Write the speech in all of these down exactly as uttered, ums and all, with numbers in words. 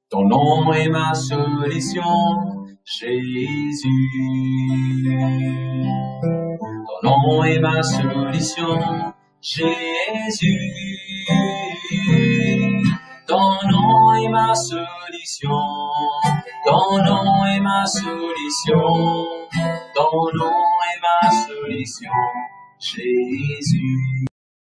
Ton nom est ma solution, Jésus. Ton nom est ma solution, Jésus. Ton nom est ma solution, ton nom est ma solution, ton nom est ma solution, Jésus.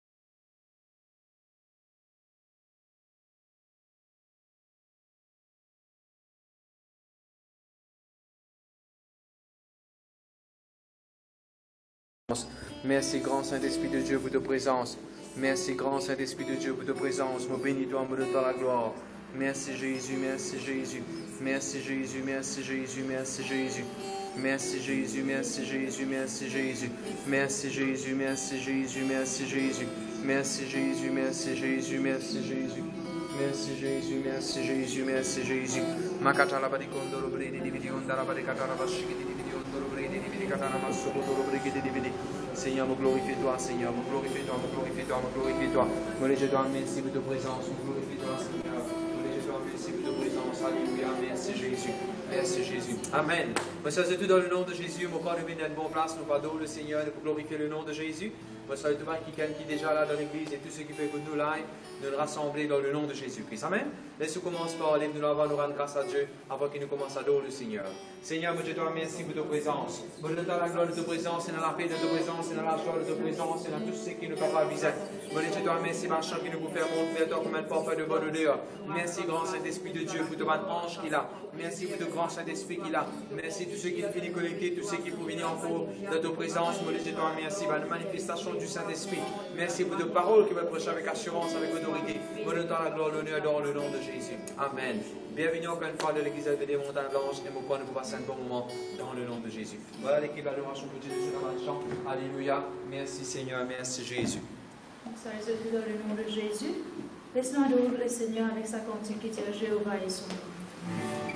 Merci, grand Saint-Esprit de Dieu, pour ta présence. Merci, grand Saint-Esprit de Dieu, pour ta présence. Me bénis-toi, me donne la gloire. Merci, Jésus, merci, Jésus. Merci, Jésus, merci, Jésus, merci, Jésus. Merci, Jésus, merci, Jésus, merci, Jésus. Merci, Jésus, merci, Jésus, merci, Jésus. Merci, Jésus, merci, Jésus, merci, Jésus. Merci, Jésus, merci, Jésus, merci, Jésus. Makata la badi condoro bredi dividi onda la badi katana bashiki dividi ondoro bredi dividi katana masokotoro bredi dividi. Seigneur, me glorifie toi, Seigneur, me glorifie toi, me glorifie toi, me glorifie toi. Me je dois merci pour ta présence, me glorifie toi, Seigneur. Me je dois merci pour ta présence. Alléluia, merci Jésus. Merci Jésus. Amen. Moi, ça c'est tout dans le nom de Jésus. Mon corps est venu à une bonne place. Nous pardonnons le Seigneur pour glorifier le nom de Jésus. Moi, ça tout le monde qui est déjà là dans l'église et tous ceux qui peuvent nous live, de nous rassembler dans le nom de Jésus-Christ. Amen. Laissez-nous commencer par aller, nous avant nous rendre grâce à Dieu avant qu'il nous commence à adorer le Seigneur. Seigneur, je te remercie pour ta présence. Moi, je te la gloire de ta présence et dans la paix de ta présence et dans la joie de ta présence et dans tout ce qui nous capable de viser. Moi, je te remercie par chant qui nous peut faire montrer à toi comme un parfait de bonne odeur. Merci, grand Saint-Esprit de Dieu, pour ton ange qu'il a. Merci pour ton grand Saint-Esprit qu'il a. Merci tous ceux qui finissent de connecter, tous ceux qui peuvent venir encore dans ta présence. Moi, je te remercie par la manifestation du Saint-Esprit. Merci pour tes paroles qui vont prêcher avec assurance, avec autorité. Moi, je te la gloire, l'honneur dans le nom de Jésus. Amen. Bienvenue encore une fois de l'église des montagnes blanches et mon point de vous passer un bon moment dans le nom de Jésus. Voilà l'équipe d'adoration pour Dieu sur la chant. Alléluia. Merci Seigneur, merci Jésus. Ça est tout dans le nom de Jésus. Laisse-nous adorer le Seigneur avec sa cantique qui dit Jéhovah et son nom.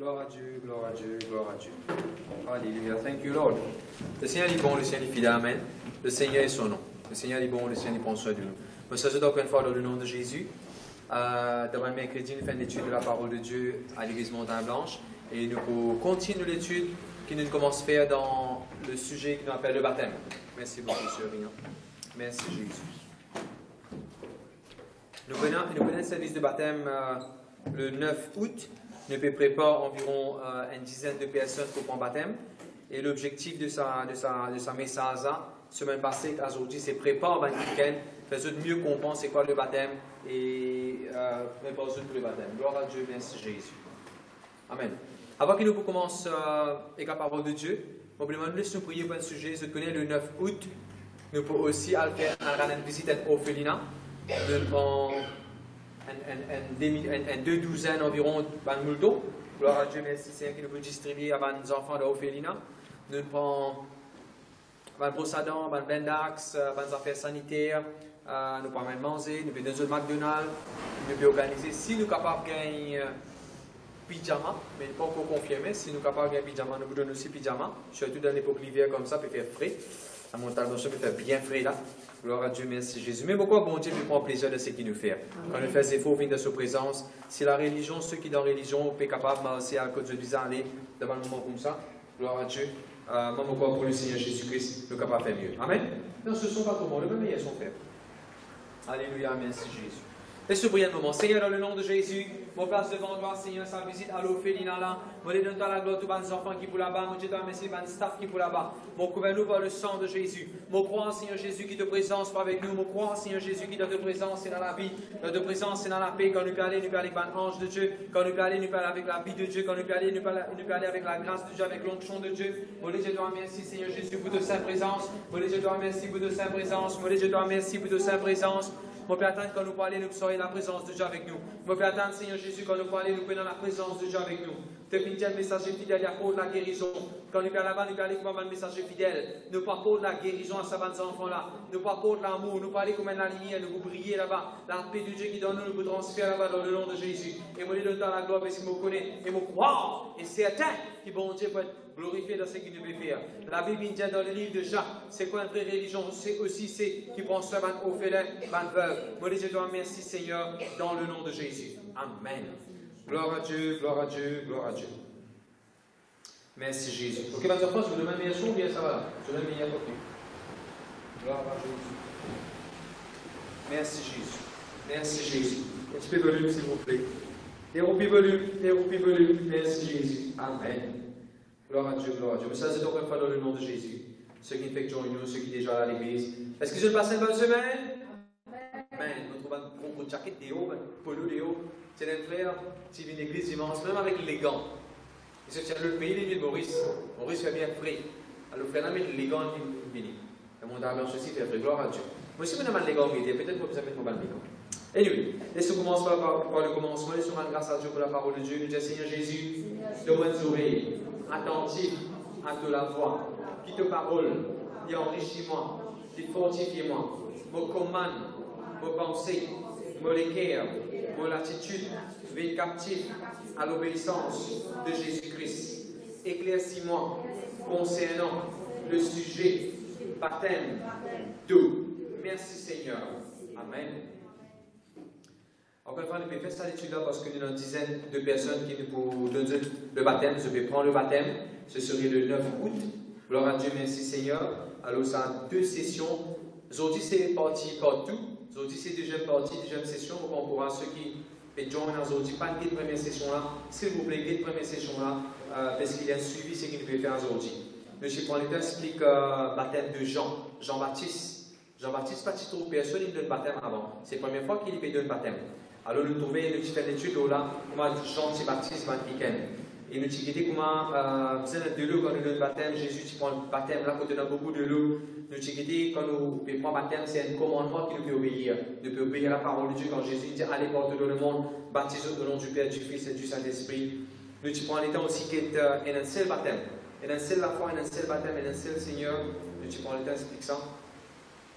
gloire à Dieu, gloire à Dieu, gloire à Dieu. Alléluia. Thank you, Lord. Le Seigneur est bon, le Seigneur est fidèle. Amen. Le Seigneur est son nom. Le Seigneur est bon, le Seigneur prend soin de nous. Je salue encore une fois dans le nom de Jésus. Euh, demain mercredi, nous faisons l'étude de la parole de Dieu à l'église Montagne Blanche. Et nous continuons l'étude que nous commençons à faire dans le sujet que nous appelle le baptême. Merci beaucoup, Sœur Rina. Merci, Jésus. Nous venons, nous venons le service de baptême euh, le neuf août. Nous préparons environ euh, une dizaine de personnes pour prendre baptême. Et l'objectif de sa, de sa, de sa message, semaine passée, aujourd'hui, c'est préparer le week-end, faire mieux comprendre c'est quoi le baptême et euh, préparer pour le baptême. Gloire à Dieu, merci Jésus. Amen. Avant que nous commencions euh, avec la parole de Dieu, je vous demande de nous prier pour un sujet. Je connais le neuf août. Nous pouvons aussi aller faire une visite à l'orphelinat. Nous prenons une deux douzaines environ de Moulto. Gloire à Dieu, merci Seigneur, qui nous peut distribuer à nos enfants de l'orphelinat. Nous prenons des brosses à dents, des bendax, des affaires sanitaires. Euh, nous pouvons manger, nous pouvons dans un McDonald's. Nous pouvons organiser. Si nous sommes capables de gagner pyjama, mais pas encore confirmé. Si nous sommes capables de gagner pyjama, nous vous donnons aussi pyjama. Surtout dans l'époque l'hiver comme ça, peut faire frais. La montagne blanche peut faire bien frais là. Gloire à Dieu, merci Jésus. Mais pourquoi bon Dieu prend plaisir de ce qu'il nous fait? Quand nous faisons effort, venir de sa présence. Si la religion, ceux qui sont dans la religion, sont capables de aussi à cause de nous aller devant un moment comme ça. Gloire à Dieu. Euh, même encore pour le Seigneur Jésus-Christ, nous sommes capables de faire mieux. Amen. Non, ce ne sont pas tout le monde, le même meilleur sont faits. Alléluia, merci Jésus. Laisse-nous prier un moment. Seigneur, dans le nom de Jésus, mon place devant toi, Seigneur, sa visite à l'orphelinat là. Moi, je donne la gloire à tous les enfants qui pour là-bas. Moi, je te remercie pour le staff qui pour là-bas. Mon couvert-nous par le sang de Jésus. Mon croix, Seigneur Jésus, qui te présence avec nous. Mon croix, Seigneur Jésus, qui dans ta présence et dans la vie. Dans ta présence et dans la paix. Quand nous parlons, nous parlons avec l'ange de Dieu. Quand nous parlons, nous parlons avec la vie de Dieu. Quand nous parlons, nous parlons, nous parlons avec la grâce de Dieu, avec l'onction de Dieu. Moi, je te remercie, Seigneur Jésus, pour ta sainte présence. Moi, je te remercie pour ta sainte présence. Moi, je te remercie pour ta sainte présence. Moi, je peux attendre quand nous parlons, nous soyons la présence de Dieu avec nous. Moi, je peux attendre, Seigneur Jésus, quand nous parlons, nous prenons la présence de Dieu avec nous. Tu es un messager fidèle, il y a pour la guérison. Quand nous parlons là-bas, nous parlons comme un messager fidèle. Nous parlons pour la guérison à ces enfants-là. Nous parlons pour l'amour. Nous parlons comme la lumière. Nous vous briller là-bas. La paix de Dieu qui donne nous, nous vous transfère là-bas dans le nom de Jésus. Et moi, je donne dans la gloire parce qu'il me connaît. Et me croire. Et c'est certain que bon Dieu peut être glorifié dans ce qu'il nous veut faire. La Bible dit dans le livre de Jacques, c'est quoi une vraie religion? C'est aussi c'est qui prend soin d'un orphelin, d'un veuve. Moi, je te remercie, Seigneur, dans le nom de Jésus. Amen. Gloire à Dieu, gloire à Dieu, gloire à Dieu. Merci Jésus. Ok, mes enfants, je vous demande meilleur son, bien ça va là. Je vous demande meilleur côté. Gloire à Jésus. Merci Jésus. Merci Jésus. Un petit peu de volume, s'il vous plaît. Et au plus volume, et au plus volume. Merci Jésus. Amen. Gloire à Dieu, gloire à Dieu. Mais ça, c'est encore une fois dans le nom de Jésus. Ceux qui effectuent nous, ceux qui sont déjà à l'église. Est-ce que je passe une bonne semaine? Amen. Nous trouvons un gros coup de jaquette de haut, un polo de haut. C'est un frère qui vient à l'église dimanche, même avec les gants. Il se tient le pays, il est Maurice. Maurice fait bien frais. Alors, le frère, met les gants, il vient. Et mon dame, ceci fait frais. Gloire à Dieu. Moi aussi, je me demande les gants, mais peut-être que vous avez mis les gants. Anyway, laissons commencer par, par, par le commencement. Laissons rendre grâce à Dieu pour la parole de Dieu. Nous disons, Seigneur Jésus, de bonnes oreilles, attentif à te la voix, qui te parole, qui enrichis-moi, qui fortifie-moi, me commande, me pensée, me l'équerre, mon attitude, veille captif à l'obéissance de Jésus-Christ. Éclaircis-moi concernant le sujet baptême d'eau. Merci Seigneur. Amen. Encore une fois, nous pouvons faire cette étude-là parce que nous avons une dizaine de personnes qui nous donnent le baptême. Je vais prendre le baptême. Ce serait le neuf août. Gloire à Dieu, merci Seigneur. Alors, ça a deux sessions. Aujourd'hui, c'est parti partout. Aujourd'hui, c'est deuxième partie, deuxième session. Donc, on pourra ceux qui peuvent joindre aujourd'hui, pas une première session-là. S'il vous plaît, une première session-là, euh, parce qu'il y a un suivi, c'est qu'il peut faire aujourd'hui. Monsieur Paulette explique euh, baptême de Jean, Jean-Baptiste. Jean-Baptiste, pas trop personne, il donne le baptême avant. C'est la première fois qu'il peut donner le baptême. Alors, nous trouvons une petite étude là, comment Jean-Baptiste va week-end. Et nous avons comment, euh, vous êtes de l'eau quand nous donne le baptême, Jésus, tu prends le baptême là, quand on a beaucoup de l'eau. Nous avons quand nous prenons le baptême, c'est un commandement qui nous peut obéir. Nous pouvons obéir à la parole de Dieu quand Jésus dit allez partout dans le monde, baptisez au nom du Père, du Fils et du Saint-Esprit. Nous avons le temps aussi qu'il y a un seul baptême. Il y a un seul la foi, il y a un seul baptême, il y a un seul Seigneur. Nous avons le temps d'expliquer ça.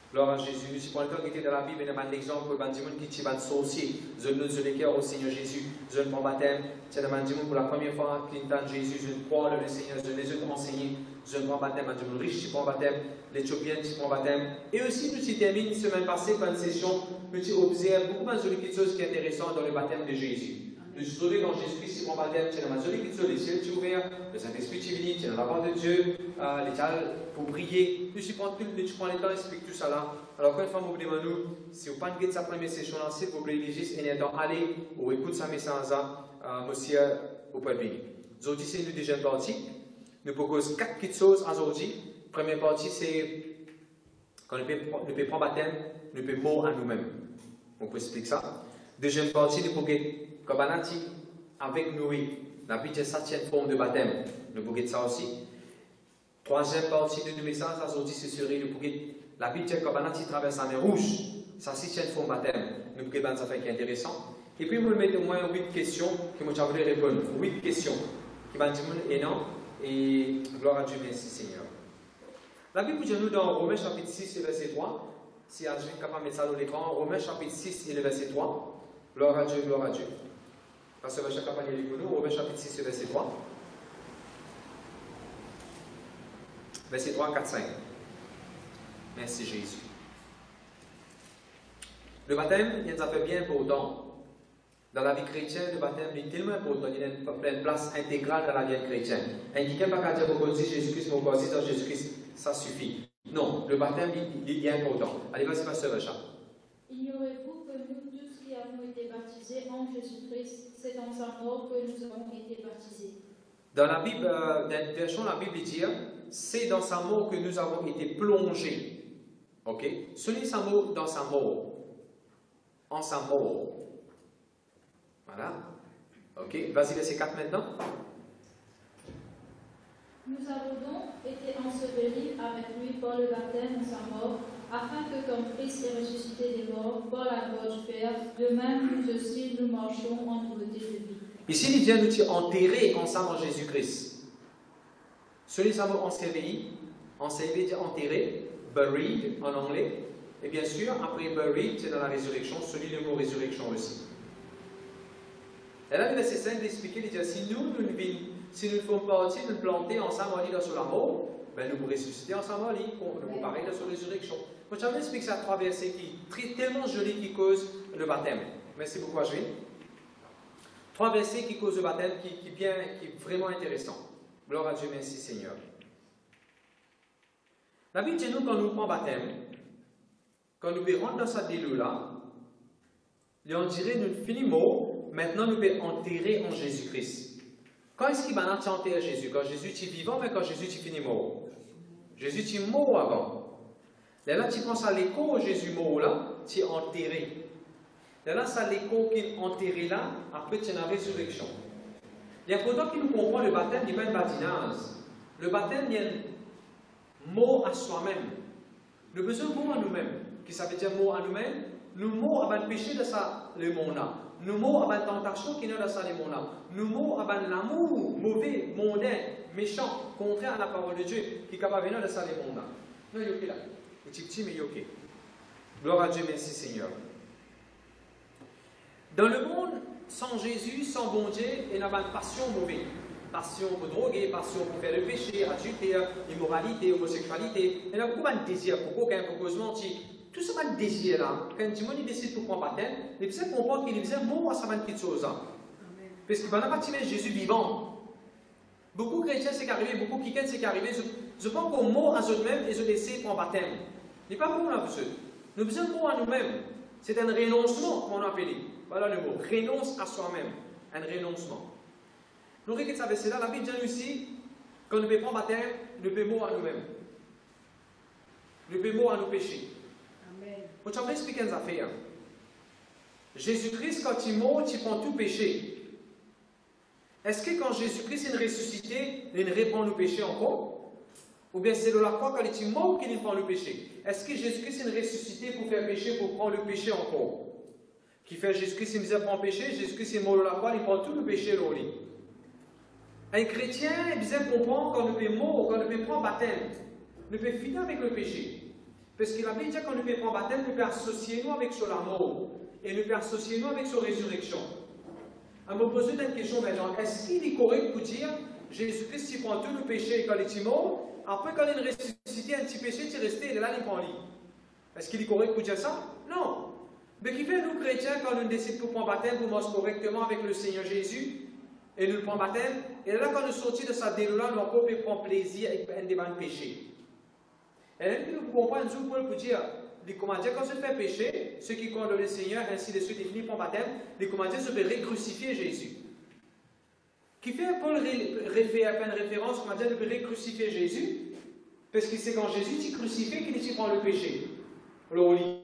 Gloire à Jésus. Nous sommes dans qui était dans la Bible, nous avons l'exemple pour les gens qui sont sorciers. Je nous sur le cœur au Seigneur Jésus. Je prends baptême. C'est dans le pour la première fois qu'il entend Jésus. Je crois le Seigneur. Je les ai enseignés. Je prends baptême. Je me riche, je prends baptême. L'Éthiopien, je prends baptême. Et aussi, nous terminons une semaine passée par une session. Nous observons beaucoup de choses qui sont intéressantes dans le baptême de Jésus. Nous sommes dans Jésus-Christ, mon baptême, c'est la majorité qui sont les cieux qui sont ouverts, le Saint-Esprit est venu, c'est la parole de Dieu, euh, les salles pour prier. Nous prends tout le temps, explique tout ça là. Alors, quand une fois, vous demandez nous, si vous ne pas sa première session là, s'il vous plaît, juste aller ou écoute sa message là, euh, monsieur, vous pouvez venir. Aujourd'hui, c'est une deuxième partie. Nous proposons quatre petites choses aujourd'hui. Première partie, c'est quand nous pouvons prendre baptême, nous pouvons mort à nous-mêmes. On peut expliquer ça. Deuxième partie, nous pouvons Kabanati avec Noé, la Bible est septième forme de baptême. Nous pouvons ça aussi. Troisième partie de nos messages, aujourd'hui, c'est sur nous pouvons la Bible est Kabanati traverse la mer Rouge. Ça, c'est septième forme de baptême. Nous pouvons ça fait qui est intéressant. Et puis, vous mettez au moins huit questions que moi, je voulais répondre. Huit questions qui vont dire et non. Et gloire à Dieu, merci Seigneur. La Bible dit nous dans Romains chapitre six et verset trois. Si je suis capable de mettre ça dans l'écran, Romains chapitre six et le verset trois. Gloire à Dieu, gloire à Dieu. Pasteur Vacha Campagne avec nous, Romains chapitre six, verset trois. Verset trois, quatre, cinq. Merci Jésus. Le baptême, il y a fait bien important. Dans la vie chrétienne, le baptême est tellement important, il y a une place intégrale dans la vie chrétienne. Et quelqu'un ne peut pas dire que Jésus-Christ, mon corps, dans Jésus-Christ, ça suffit. Non, le baptême, il, il est important. Allez, vas-y, Pasteur Vacha. Ignorez-vous que nous tous qui avons été baptisés en Jésus-Christ, c'est dans sa mort que nous avons été baptisés. Dans la Bible, euh, dans la version, la Bible dit, c'est dans sa mort que nous avons été plongés. Ok? Ce n'est sa mort dans sa mort. En sa mort. Voilà. Ok? Vas-y, verset quatre maintenant. Nous avons donc été ensevelis avec lui par le baptême en sa mort, afin que comme Christ est ressuscité des morts par la gloire du Père, de même nous aussi nous marchons en nouveauté de vie. Ici, il vient nous dire enterrés ensemble en Jésus-Christ. Celui qui s'est enseveli, enseveli dit enterré, buried en anglais, et bien sûr, après buried, c'est dans la résurrection, celui le mot résurrection aussi. Et là, le verset cinq d'expliquer, il dit si nous, nous si nous faisons partie, nous planter ensemble en lit sur la mort, ben nous nous ressusciter ensemble en lit, nous pareil sur la résurrection. Moi, je vais expliquer ça trois versets qui sont tellement jolis qui causent le baptême. Merci beaucoup, Ajvin. Trois versets qui causent le baptême qui, qui, bien, qui est vraiment intéressant. Gloire à Dieu, merci Seigneur. La Bible dit nous, quand nous prenons baptême, quand nous rentrons dans cette île-là, on dirait nous finissons, maintenant nous pouvons enterrer en Jésus-Christ. Quand est-ce qu'il va enterrer Jésus? Quand Jésus est vivant, mais quand Jésus est fini mort. Jésus est mort avant. Et là, tu penses à l'écho Jésus mort là, tu es enterré. Et là, c'est l'écho qui est enterré là, après tu es dans la résurrection. Il y a pourtant qui nous comprend le baptême, il n'y a pas de badinage. Le baptême, il y a un mot à soi-même. Nous besoin de mot à nous-mêmes. Qui ça veut dire mot à nous-mêmes? Nous mots à le péché de ça, le monde-là. Nous mots à la tentation qui est dans ça, le monde-là. Nous mots à l'amour mauvais, mondain, méchant, contraire à la parole de Dieu, qui est capable de venir de ça, le monde-là. Non, il y a là. Petit petit, mais il y a. Gloire à Dieu, merci Seigneur. Dans le monde, sans Jésus, sans bon Dieu, il y a une passion mauvaise. Passion pour droguer, passion pour faire le péché, adultère, immoralité, homosexualité. Il y a beaucoup de désir pour qu'aucun propose mentir. Tout ce que désir là, quand Timon décide pour prendre baptême, il faut comprendre qu'il faisait mot à sa petite chose. Parce qu'il va pas tirer Jésus vivant. Beaucoup de chrétiens c'est arrivé, beaucoup de chrétiens c'est arrivé. Je pense qu'on mot à eux-mêmes et je laisse prendre baptême. Il n'est pas bon là, monsieur. Nous faisons mot à nous-mêmes. C'est un renoncement qu'on appelle. Voilà le mot. Renonce à soi-même. Un renoncement. Nous regardons ça, là, la Bible dit aussi, quand nous pouvons prendre baptême, nous pouvons mot à nous-mêmes. Nous pouvons mot à nos péchés. Je vais expliquer une affaire. Jésus-Christ, quand il meurt, il prend tout péché. Est-ce que quand Jésus-Christ est ressuscité, il répand le péché encore? Ou bien c'est de la croix quand il est mort qu'il prend le péché? Est-ce que Jésus-Christ est ressuscité pour faire péché, pour prendre le péché encore? Qui fait Jésus-Christ, il me prend péché, Jésus-Christ est mort de la croix, il prend tout le péché dans lui. Un chrétien, il bien comprendre quand nous peut mort, quand nous peut prendre baptême, nous peut finir avec le péché. Parce que la Bible dit qu'on nous peut prendre baptême, nous peut associer nous avec son amour. Et nous peut associer nous avec son résurrection. À me poser une question maintenant, est-ce qu'il est correct pour dire Jésus-Christ, il prend tous nos péchés quand il est mort, après quand il est ressuscité, un petit péché, il est resté, il est là, il prend lit. Est-ce qu'il est correct pour dire ça? Non. Mais qui fait nous chrétiens quand nous décidons de prendre baptême pour marcher correctement avec le Seigneur Jésus et nous le prenons baptême, et là quand nous sortons de sa déloula, nous pouvons prendre plaisir avec un des péchés. Et là, nous comprenons Paul pour dire, les commandements, quand se fait péché, ceux qui croient dans le Seigneur, ainsi de suite, ils finissent par baptême, les commandements se fait récrucifier Jésus. Qui fait Paul réfère une référence, comment dire, de récrucifier Jésus, parce que c'est quand Jésus est crucifié qu'il est prend le péché. Alors, on lit.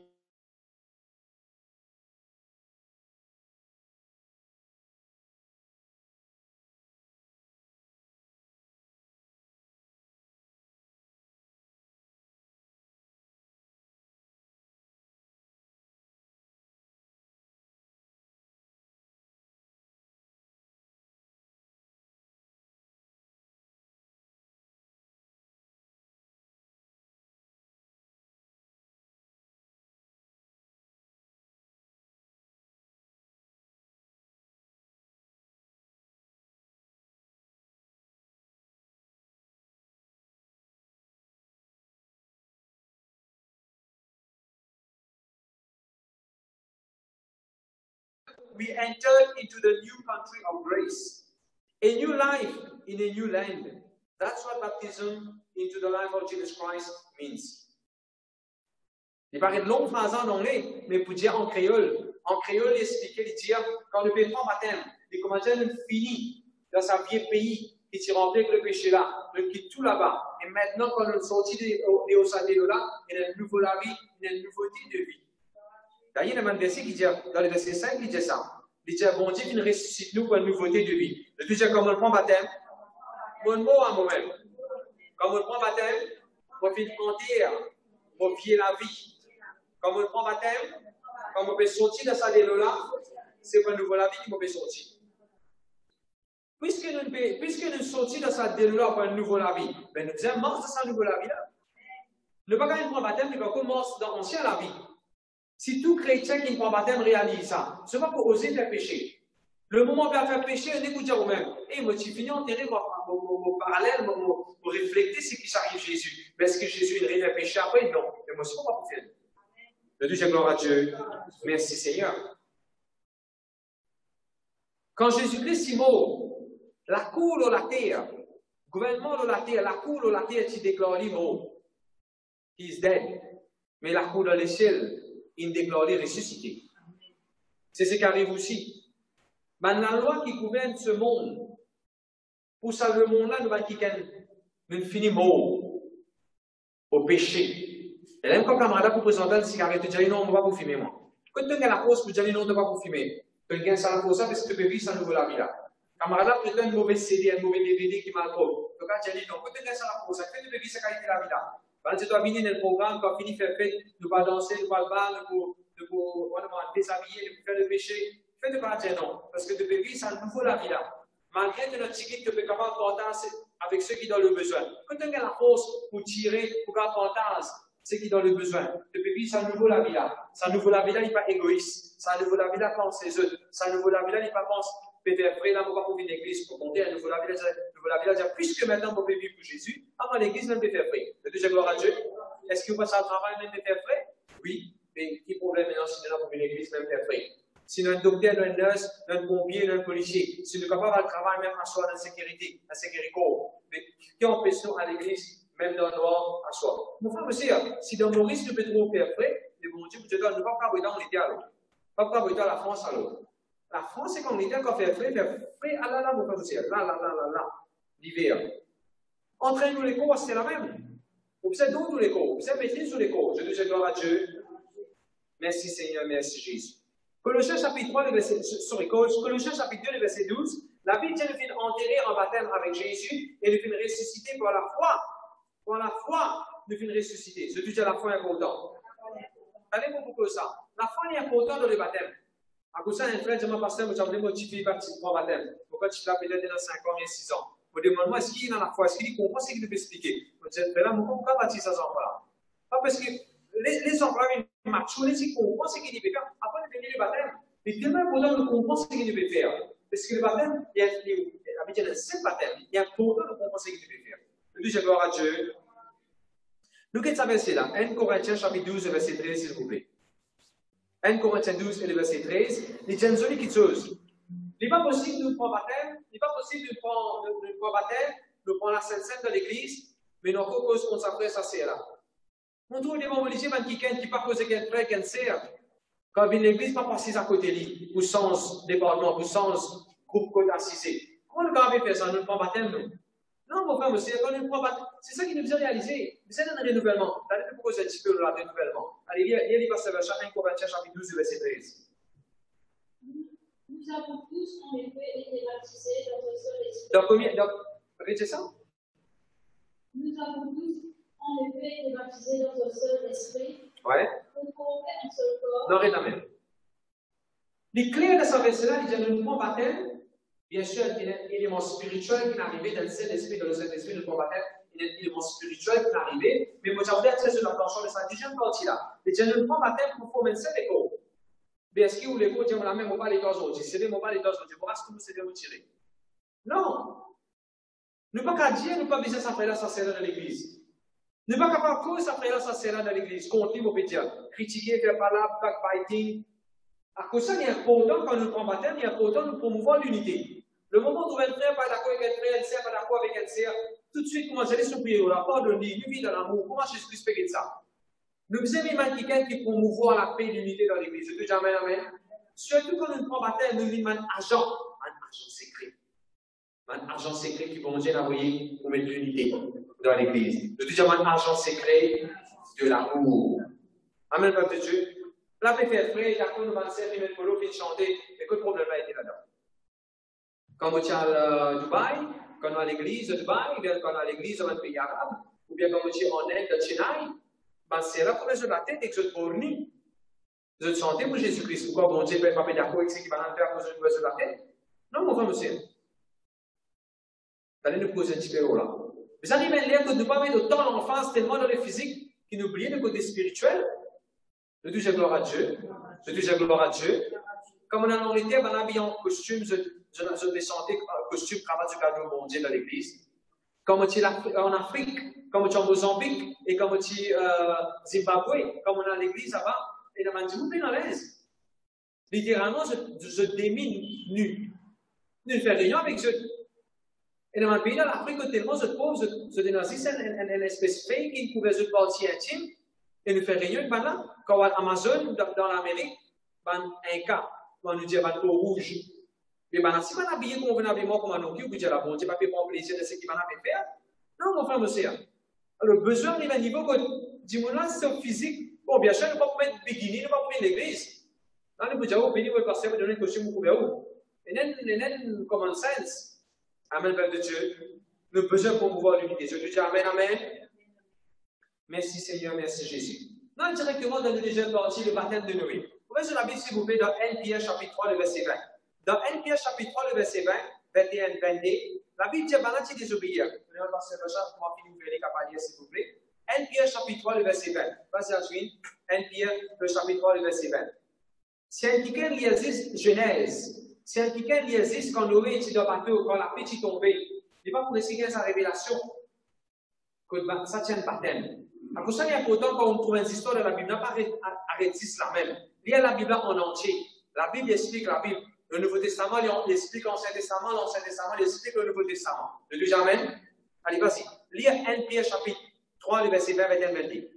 We entered into the new country of grace, a new life in a new land. That's what baptism into the life of Jesus Christ means. Il paraît de longue phrase en anglais, mais pour dire en créole. En créole, il expliquait, il dit, quand le péché en baptême, il commence à finir dans sa vieux pays, qui s'est rempli avec le péché là, il quitte tout là-bas. Et maintenant, quand on est sorti de Osadélo là, il y a une nouvelle vie, il y a une nouveauté de vie. D'ailleurs, il y a un verset qui dit, dans le verset cinq, il dit ça. Il dit, bon Dieu, il ressuscite nous pour une nouveauté de vie. Le Dieu, comme on le prend baptême, mon mot à moi-même. Comme on le prend baptême, on fait entière, on vit la vie. Comme on le prend baptême, comme on peut sortir de sa délo-là, c'est pour une nouvelle vie qu'on peut sortir. Puisque nous, puisque nous sortons de sa délo-là pour une nouvelle vie, ben nous disons, marche de sa nouvelle vie-là. Ne pas quand il prend baptême, il va commencer dans l'ancien la vie. Si tout chrétien qui prend baptême réalise ça, ce n'est pas pour oser faire pécher. Le moment où on va faire pécher, on écoute dire au même, et moi, tu finis enterrer mon parallèle, mon réfléchir ce qui s'arrive Jésus. Mais est-ce que Jésus il fait pécher après? Non. Mais moi, ce n'est pas pour faire. Le Dieu, gloire à Dieu. Merci Seigneur. Quand Jésus-Christ est mort, la cour de la terre, le gouvernement de la terre, la cour de la terre, tu déclares lui mort. He is dead. Mais la cour de l'échelle, il déclare ressuscité. C'est ce qui arrive aussi. Mais la loi qui gouverne ce monde, pour ça, le monde-là, nous va nous finir mort au péché. Et même quand camarade pour présenter le cigarette, tu dis non, on ne va pas vous filmer, moi. Quand tu as la pause, tu dis non, on ne va pas vous filmer. Tu as ça la pause parce que tu peux vivre sans nouveau la vie là. Camarade, tu as un mauvais C D, un mauvais D V D qui m'a trop. Tu as dit non, quand tu as ça la pause, tu peux vivre sa qualité de la vie là. Quand tu dois venir dans le programme, quand tu finis de faire fête, nous allons danser, nous allons bar, nous allons déshabiller, nous allons faire le péché. Fais de pas dire non, parce que tu peux vivre sans nouveau la vie là. Malgré que notre ticket, tu peux capable de partager avec ceux qui ont le besoin. Quand tu as la force pour tirer, pour partager ceux qui ont le besoin, tu peux vivre sans nouveau la vie là. Sans nouveau la vie là, il n'est pas égoïste. Sans nouveau la vie là, pense ses œufs. Sans nouveau la vie là, il n'est pas pense, peut-être frère, là, on va pas pour une église, pour compter, nouveau la vie là, puisque maintenant on peut vivre pour Jésus, avant l'église, même peut faire frère. Le Dieu, gloire à Dieu. Est-ce que vous passez à travail, même peut faire frère? Oui, mais qui problème maintenant si nous avons une église, même faire frère? Si nous avons un docteur, un nurse, un pompier, un policier, si nous sommes capables de travailler même à soi dans la sécurité, la sécurité, mais qui empêche nous à l'église, même dans le noir, à soi. Mon frère, monsieur, si dans Maurice, nous pouvons faire frère, mais bon Dieu, vous ne pouvez pas travailler dans l'État alors. Pas travailler dans la France alors. La France, c'est quand l'État fait frère, fait frère, ah là là, mon frère, monsieur, là, là, là, là, là, l'hiver. Entraîne-nous les cours, c'est la même. Observe donc tous les cours, observe maîtrise tous les cours. Je dis gloire à Dieu. Merci Seigneur, merci Jésus. Colossiens chapitre trois, le verset, sorry, Colossiens chapitre deux, le verset douze, la Bible dit nous fait enterrer en baptême avec Jésus et nous fait ressusciter par la foi. Par la foi, nous fait ressusciter. Je dis à la foi est important. Allez-vous pourquoi ça? La foi est importante dans le baptême. À cause de ça, un frère dit, mon pasteur, vous avez motivé pour le baptême. Pourquoi tu l'as peut-être dans cinq ans, il y a six ans? Vous demandez-moi, est-ce qu'il est dans la foi? Est-ce qu'il comprend ce qu'il peut expliquer? Vous dites, frère, pourquoi on ne peut pas baptiser ces enfants-là? Pas parce que les, les enfants, ils marchent, ils comprennent ce qu'ils doivent faire. Après, ils finissent le baptême. Il est tellement important de comprendre ce qu'ils doivent faire. Parce que le baptême, il y a, il y a sept baptêmes. Il est important de comprendre ce qu'ils doivent faire. Le Dieu, gloire à Dieu. Nous, qu'est-ce que ça veut dire là? un Corinthiens, chapitre douze, verset treize, s'il vous plaît. un Corinthiens douze, et le verset treize. Les gens ont dit quelque chose. Il n'est pas possible de prendre baptême. Il n'est pas possible de prendre, de, de prendre baptême, de prendre la Sainte Sainte de l'église, mais non, qu'au cause qu'on s'apprête, ça c'est là. On trouve des moments religieux, qui ne pas poser qu'un frère, qu'un sert. Quand vient l'église, pas passer à côté de lui, ou sans département, ou sans groupe côte assisé. Comment le gars avait fait ça? Nous ne prenons baptême, nous? Non, mon frère, monsieur, quand nous prenons baptême, c'est ça qui nous a réalisé. Mais c'est un renouvellement. Allez, nous poser un petit peu là, renouvellement. Allez, il y a les versets un Corinthiens, chapitre douze, verset treize. Nous avons tous, en effet, été baptisés dans un seul esprit. Donc, combien? Donc, répétez ça? Nous avons tous, en effet, été baptisés dans un seul esprit. Ouais. Pour former un seul corps. Non, rien à même. Les clés de ce verset-là, il dit nous prenons baptême. Bien sûr, il y a un élément spirituel qui est arrivé dans le Saint-Esprit, dans le Saint-Esprit, nous prenons baptême. Il y a un élément spirituel qui est arrivé. Mais moi, j'aimerais attirer sur l'attention de sa deuxième partie-là. Il dit nous prenons baptême pour former un seul écho. Mais est-ce que vous les dire la même, on va les deux autres? C'est des moments les deux autres. Vous restez, vous c'est de vous tirer. Non. Nous ne pas qu'à dire, nous ne pas besoin de s'appeler là, ça sert dans l'église. Nous ne pas capable de cause s'appeler là, ça sert dans l'église. Contre lui, on peut dire. Critiquer, faire pas là, backbiting. À cause de ça, il est important quand nous prenons baptême, il est important de promouvoir l'unité. Le moment où un frère n'est pas d'accord avec un frère, un sœur n'est pas d'accord avec un sœur, tout de suite, comment aller supplier, on n'a pas de lui, nous vit dans l'amour. Comment Jésus-Christ fait ça? Nous avons quelqu'un qui promouvoit la paix et l'unité dans l'église. Je te dis amen, amen. Surtout quand nous prenons baptême, nous avons un agent, un agent secret. Un agent secret qui va nous envoyer pour mettre l'unité dans l'église. Je te dis un agent secret de l'amour. Amen, peuple de Dieu. La paix fait frère, d'accord, nous allons servir le polo, puis chanter, mais quel problème a été là-dedans? Quand on est à Dubaï, quand on est à l'église de Dubaï, ou bien quand on est à l'église dans un pays arabe, ou bien quand on est en Inde, de Chennai, ben c'est là qu'on est sur la tête et que je te fournis. Je te chanter pour Jésus-Christ. Pourquoi bon Dieu ne peut pas être d'accord avec ce qui va nous faire pour je sur la tête? Non, mon frère, monsieur. Vous allez nous poser un petit peu là. Vous arrivez à lire que nous ne pouvons pas mettre autant l'enfance tellement dans le physique qui nous oublie le côté spirituel. Je dis gloire à Dieu. Je dis gloire à Dieu. Comme on a en réalité, on a habillé en costume, je, je, je vais chanter costume, cravate du cadeau bon Dieu dans l'église. Comme on est en Afrique, comme on est en Mozambique, et comme on est en Zimbabwe, comme on est à l'église là-bas, et on m'a dit, vous êtes à l'aise. Littéralement, je, je démine nu. Je ne fais rien avec Dieu. Et dans un pays dans l'Afrique, tellement je trouve, je dénonce une espèce fake qui pouvait se partie intime, et ne fait rien. Maintenant, quand on est à Amazon, dans, dans l'Amérique, ben, un cas, on nous dit, ben, peau rouge. Mais ben, si on a habillé convenablement comme un homme, vous dites, bon, Dieu, pas fait prendre plaisir de ce qu'il m'a fait faire. Non, mon frère, monsieur. Le besoin arrive à un niveau que, dis-moi, c'est physique. Bon, bien sûr, ne pas mettre bikini, ne pas mettre l'église. Là, le budget, au pays, vous passez, vous donnez un costume, vous pouvez où? Et non, common sense. Amen, Père de Dieu. Nous avons besoin pour pouvoir l'unité. Je te dis Amen, Amen. Merci Seigneur, merci Jésus. Non, directement dans le deuxième partie, le baptême de Noé. Vous pouvez sur la Bible, s'il vous plaît, dans un Pierre chapitre trois, le verset vingt. Dans un Pierre chapitre trois, le verset vingt, vingt et un, vingt-deux, la Bible dit Balati désobéir. Vous pouvez passer le chat pour finir, vous verrez qu'à dire, s'il vous plaît. un Pierre chapitre trois, le verset vingt. Vas-y, Ashwin. un Pierre, le chapitre trois, le verset vingt. C'est un quelqu'un qui existe, Genèse. C'est un quelqu'un qui existe quand Noé était dans le bateau, quand la petite est tombée. Il n'est pas pour essayer sa révélation. Que ça tient le baptême. À cause de ça, il est important quand on trouve une histoire de la Bible, n'a pas arrêté la même. Lire la Bible en entier. La Bible explique la Bible. Le Nouveau Testament, il explique l'Ancien Testament. L'Ancien Testament, il explique le Nouveau Testament. Le deux Amen. Allez, vas-y. Lire un Pierre chapitre trois, le verset vingt, vingt et un, vingt-deux.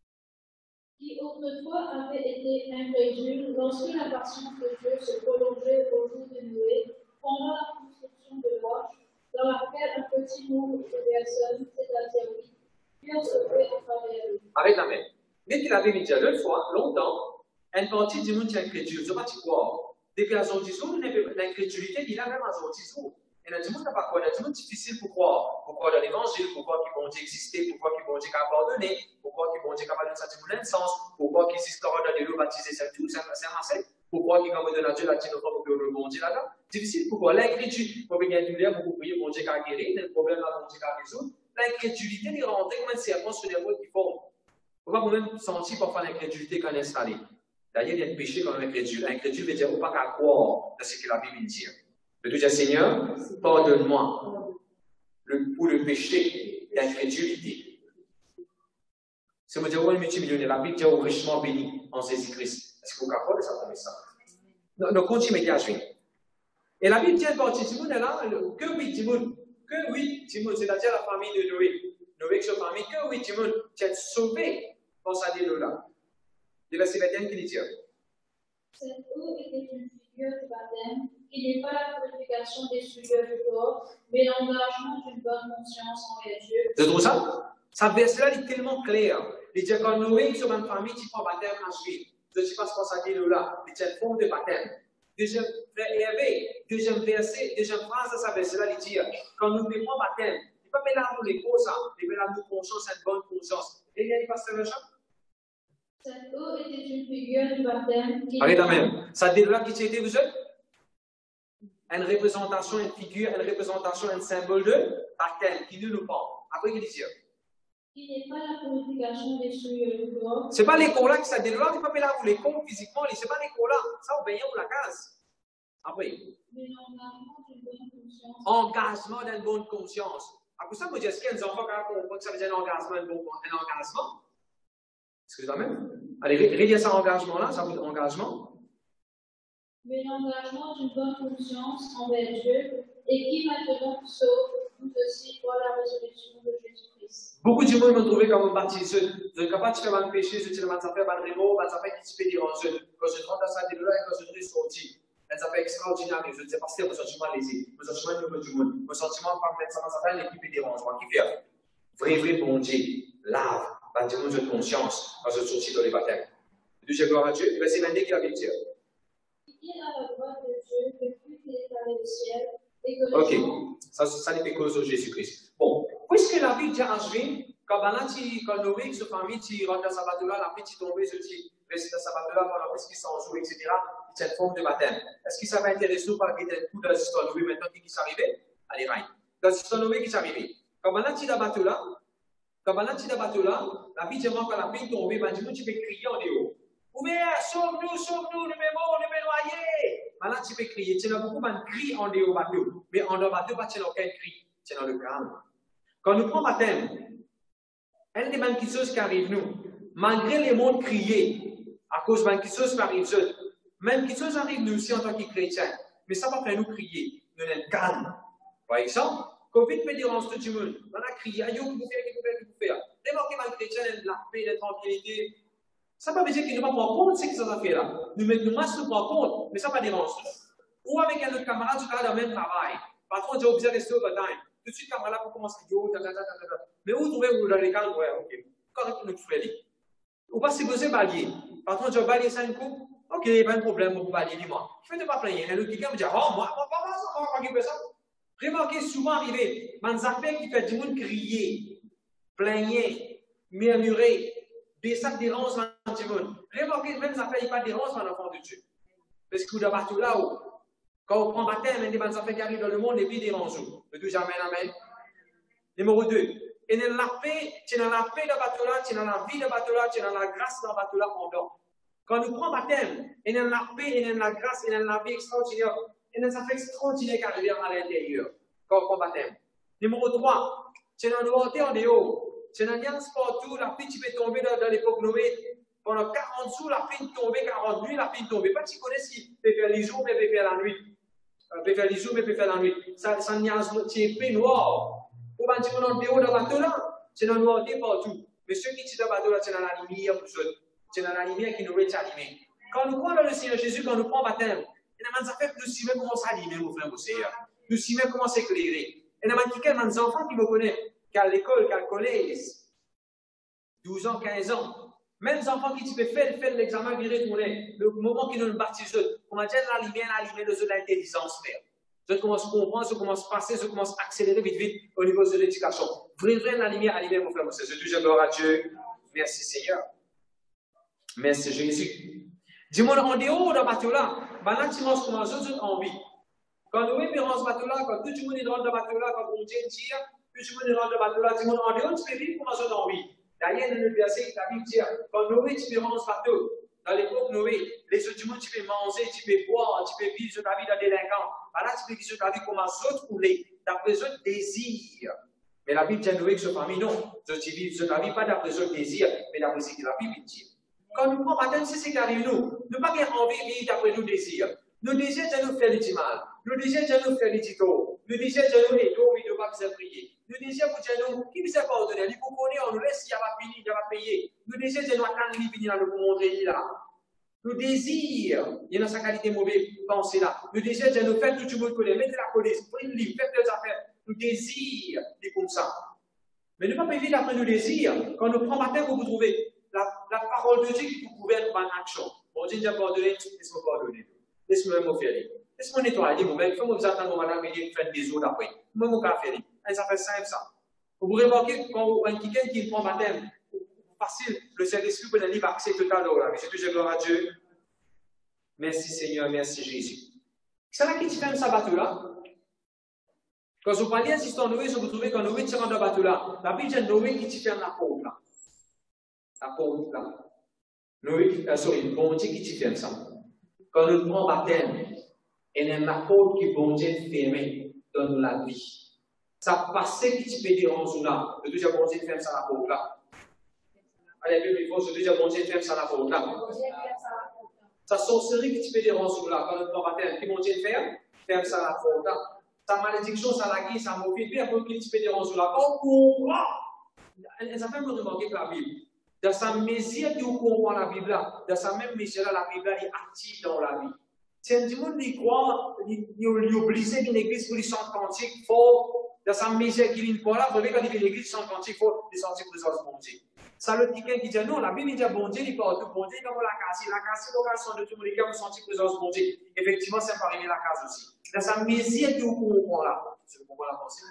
Qui autrefois avait été incrédule lorsque la patience de Dieu se prolongeait au jour de Noé, pendant la construction de l'orge, dans laquelle un petit nombre de personnes, c'est-à-dire huit, furent sauvées à travers lui. Arrête la main. Dès qu'il avait dit deux fois, longtemps, une partie du monde qui est incrédule, je ne sais pas si croire. Depuis à son discours, l'incrédulité, il a même à son discours. Et dans le monde, pas quoi, dans le monde difficile pour croire. Pour croire dans l'évangile, pour croire qu'il bon Dieu exister, pour croire qu'il bon Dieu a pardonné, pour croire qu'il bon Dieu a donné sa un sens, pour croire qu'il existe dans l'eau baptisé, c'est tout, c'est un marseille. Pour croire qu'il a donné Dieu la tine au pour que le bon Dieu là-dedans. Difficile pour croire. L'incrédulité, pour bien douleur, pour prier, bon Dieu a guéri, le problème là, bon Dieu a résoudre. L'incrédulité est rentrée comme un serpent sur les routes qui font. On va même sentir parfois l'incrédulité qu'on est installée. D'ailleurs, il y a un péché quand on est incrédule. Incrédule veut dire, on ne peut pas croire dans ce que la Bible dit. Je dis, Seigneur, pardonne-moi pour le péché d'incrédulité. C'est me dire, on est multimillionnaire. La Bible dit, on est richement béni en Jésus-Christ. Est-ce que vous croyez ça comme ça? Non, non, continue à jouer. Et la Bible dit, partie Timon est là, que oui, Timon, que oui, Timon, c'est-à-dire la famille de Noé. Noé avec sa famille, que oui, Timon, tu es sauvé dans sa délo-là. Le verset vingt et un qui dit. Cette eau était une figure du baptême, qui n'est pas la purification des souillures du corps, mais l'engagement d'une bonne conscience envers Dieu. C'est tout ça? Ça verset-là est tellement clair. Il dit quand Noé sur une famille, tu prends baptême en juillet. Je ne sais pas ce qu'on s'est dit là. Il y a une forme de baptême. Deuxième, deuxième verset, deuxième phrase de sa verset-là, il dit quand nous prenons baptême, il ne peut pas mettre nous les causes, il peut mettre nous conscience, une bonne conscience. Et il y a une pasteur Jean. Cette eau était une figure du baptême. Arrête même. Ça dit là qui tu étais, vous êtes? Une représentation, une figure, une représentation, un symbole de baptême qui nous nous parle. Après, il dit qui n'est pas la purification des souillures du corps. Ce n'est pas l'écho là qui ça dit là, tu ne peux pas là pour l'écho physiquement, ce n'est pas l'écho là. Ça, on paye pour la case. Après. Mais l'engagement d'une bonne conscience. Engagement d'une bonne conscience. Après ça, vous dites, est-ce qu'il y a des enfants qui comprennent que ça veut dire un engagement, un, bon, un engagement? Excusez-moi. Allez, rédiger ça engagement-là, ça veut dire engagement. Mais l'engagement d'une bonne conscience envers Dieu et qui maintenant sauve nous aussi pour la résurrection de Jésus-Christ. Beaucoup de gens m'ont trouvé comme un baptisé. Vous êtes capable de faire un péché, je dis, mais ça fait pas de rémo, ça fait qui se fait déranger. Quand je rentre dans sa tête là et quand je suis sorti, ça fait extraordinaire. Je dis, parce que mon sentiment lésé, mon sentiment de du monde, mon sentiment de mettre ça dans sa tête, l'équipe dérangement. Qui fait? Vrai, vrai, bon Dieu, lave, bâtiment de conscience quand je suis sorti dans les baptêmes. Dieu, gloire à Dieu. C'est l'année qu'il avait dit. Qui est à la droite de Dieu depuis qu'il est allé au ciel et que ok, gens... ça, ça n'est pas cause de Jésus-Christ. Bon, puisque la Bible dit en juin, quand Noé, sa famille, tu rentres dans sa bateau-là, la fille, tu tombes, tu restes dans sa bateau-là pendant presque cent jours, et cetera. C'est une forme de baptême. Est-ce que ça va intéresser nous par qu'il y ait un coup dans l'histoire de Noé maintenant qui s'est arrivé? Allez, right. Dans l'histoire de Noé qui s'est arrivé. Quand tu es dans la bateau-là, quand tu es dans la bateau-là, la Bible dit quand la fille tombe, tu peux crier en dehors. Ouvert, sauve-nous, sauve-nous, nous mettons, nous mettons noyer. Maintenant, tu peux crier. Tu as beaucoup de cris en dehors bateau. Mais en dehors bateau, tu n'as aucun cri. Tu es dans le calme. Quand nous prenons baptême, une des choses qui arrivent nous, malgré les mondes criés, à cause de choses qui arrivent eux, même qui choses arrivent nous aussi en tant que chrétiens, mais ça va faire nous crier. Nous sommes calmes. Par exemple, Covid peut déranger tout le monde. On a crié, aïe, vous pouvez faire, vous pouvez faire, vous pouvez faire. Démarquez les chrétiens, la paix, la tranquillité. Ça ne veut pas dire qu'il ne va pas prendre compte de ce que ça fait là. Nous mettons masse nous prendre compte, mais ça ne va pas déranger. Ou avec un autre camarade, tu vas dans le même travail. Patron dit, obligé de rester overtime. Tout de suite, camarade, pour commencer à dire, mais où trouvez-vous dans les cadres? Ouais, ok. Correct, notre frère. Ou pas si vous êtes balayer. Patron dit, balayer ça une coupe. Ok, pas de problème, vous balayer, moi. Je ne fais pas plaindre. Et l'autre quelqu'un me dit, oh, moi, moi, pas ça, moi, qui fait ça. Remarquez, souvent arrivé, dans affaires qui fait du monde crier, plaigner, murmurer. Des sacs dérangent dans le monde. Remarquez, même ça fait pas dérange dans l'enfant de Dieu. Parce que vous avez tout là-haut. Quand on prend baptême, il y a des affaires qui arrivent dans le monde et puis dérangeent. Le deux, amen, amen. Numéro deux. Et dans la paix, tu es dans la paix de bateau là, tu es dans la vie de bateau là, tu es dans la grâce de bateau là pendant. Quand nous prenons baptême, il y a dans la paix, il y a dans la grâce, il y a dans la vie extraordinaire. Il y a des affaires extraordinaires qui arrivent à l'intérieur. Quand on prend baptême. Numéro trois. Tu es dans le haut en dehors. C'est une alliance partout, la fille tu peux tomber dans, dans l'époque Noé. Pendant quarante jours, la fille tombe, quarante nuits, la fille tombe. Pas tu connais si peut faire les jours, mais peut faire la nuit. Euh, peut faire les jours, mais peut faire la nuit. Ça, ça n'y a tu es fait noir. Ou bien tu es dans le dehors de la bateau là, tu es dans le noir partout. Mais ceux qui sont dans la bateau là, tu es dans la lumière pour eux. Tu es dans la lumière qui nous est allumée. Quand nous prenons le Seigneur Jésus, quand nous prenons baptême, il y a des affaires que nous savons comment s'allumer, mon frère, mon Seigneur. Nous savons comment s'éclairer. Il y a des enfants qui me connaissent. Qu'à l'école, qu'à le collège, douze ans, quinze ans, même les enfants qui peuvent faire, faire l'examen, ils retournent. Le moment qu'ils nous baptisent, on a déjà la lumière, la lumière de l'intelligence, frère. Je commence à comprendre, je commence à passer, je commence à accélérer vite, vite au niveau de l'éducation. Vrai, vrai, la lumière, la lumière, mon frère, mon frère. Je dis, je gloire à Dieu. Merci Seigneur. Merci Jésus. Dis-moi, en dehors de ce bateau-là, maintenant, tu manges comment je envie. Quand nous mettons ce bateau-là, quand tout le monde est dans ce bateau-là, quand on dit, puis tu me rentres le bateau là, tu me rentres en dehors, tu peux vivre comment j'ai envie. D'ailleurs, dans le verset, la Bible dit, quand Noé, tu peux rendre bateau, dans l'époque Noé, les autres du monde, tu peux manger, tu peux boire, tu peux vivre sur ta vie dans délinquant. Là, tu peux vivre sur ta vie comme un autre rouler, d'après autres désirs. Mais la Bible dit à Noé que ce famille, non. Tu vis sur ta vie pas d'après autres désirs, mais d'après ce que la Bible dit. Quand nous prenons matin, c'est ce qui arrive nous. Nous n'avons pas envie de vivre d'après nos désirs. Nos désirs, c'est nous faire du mal. Nos désirs, c'est nous faire du tort. Nos désirs, c'est nous aider, mais nous ne pas nous prier. Nos désirs, c'est nous, qui nous a pardonné. Il faut qu'on on nous laisse, il va finir, il va payer. Nos désirs, c'est nous attendre, il venir nous montrer là. Nos désirs, il y a sa qualité mauvaise pensée là. Nos désirs, c'est nous faire tout le monde connaît, mettre la police, prendre le livre, faire des affaires. Nos désirs, c'est comme ça. Mais ne pas vivre d'après nos désirs. Quand nous prenons matin pour vous trouver la, la parole de Dieu qui vous gouverne par action. Bon Dieu, j'ai pardonné, laisse-moi pardonner. Laisse-moi me faire. Laisse-moi nettoyer vous-même. Fais-moi vous attendre, madame, et faire des eaux d'après. Moi, mon café. Ça fait simple, ça. Vous remarquez, quand quelqu'un qui prend baptême, facile, le Saint-Esprit peut aller accès total au là. Je te gloire à Dieu. Merci Seigneur, merci Jésus. C'est là qui te ferme ce bateau-là. Quand vous parlez d'histoire Noé, vous trouvez quand Noé tire dans le bateau-là. La Bible dit Noé qui te ferme la porte là. La porte là. Noé, euh, sorry, bon Dieu qui te ferme ça. Quand nous prenons baptême, il y a une porte qui bon Dieu fermée dans la vie. Ça passe qui tu peux déranger là. Le deuxième bon Dieu ferme ça la porte là. Allez, Bible, il faut le deuxième bon Dieu ferme ça la porte là. Sa sorcellerie qui tu peux déranger là. Quand nous prenons baptême, qui bon Dieu ferme, ferme ça la porte là. Sa malédiction, sa laguille, sa mauvaise vie, après qui tu peux déranger là. Oh, oh, oh. Ça fait me remarquer que la Bible. Dans sa mesure qui comprend la Bible là, dans sa même mesure là, la Bible là, est active dans la vie. Si un monde qui croit, il oublie qu'une église pour les chants cantiques fort, dans sa mesure qu'il n'est pas là, vous savez quand il dit l'église chante cantique fort, il chante présence bon Dieu. Ça le quelqu'un qui dit non, la Bible dit bon Dieu, il parle tout bon Dieu, comme la casse, la casse, l'occasion de tout le monde qui a senti présence bon Dieu. Effectivement, c'est pas arrivé la case aussi. Dans sa mesure qui comprend là, je comprends la pensée.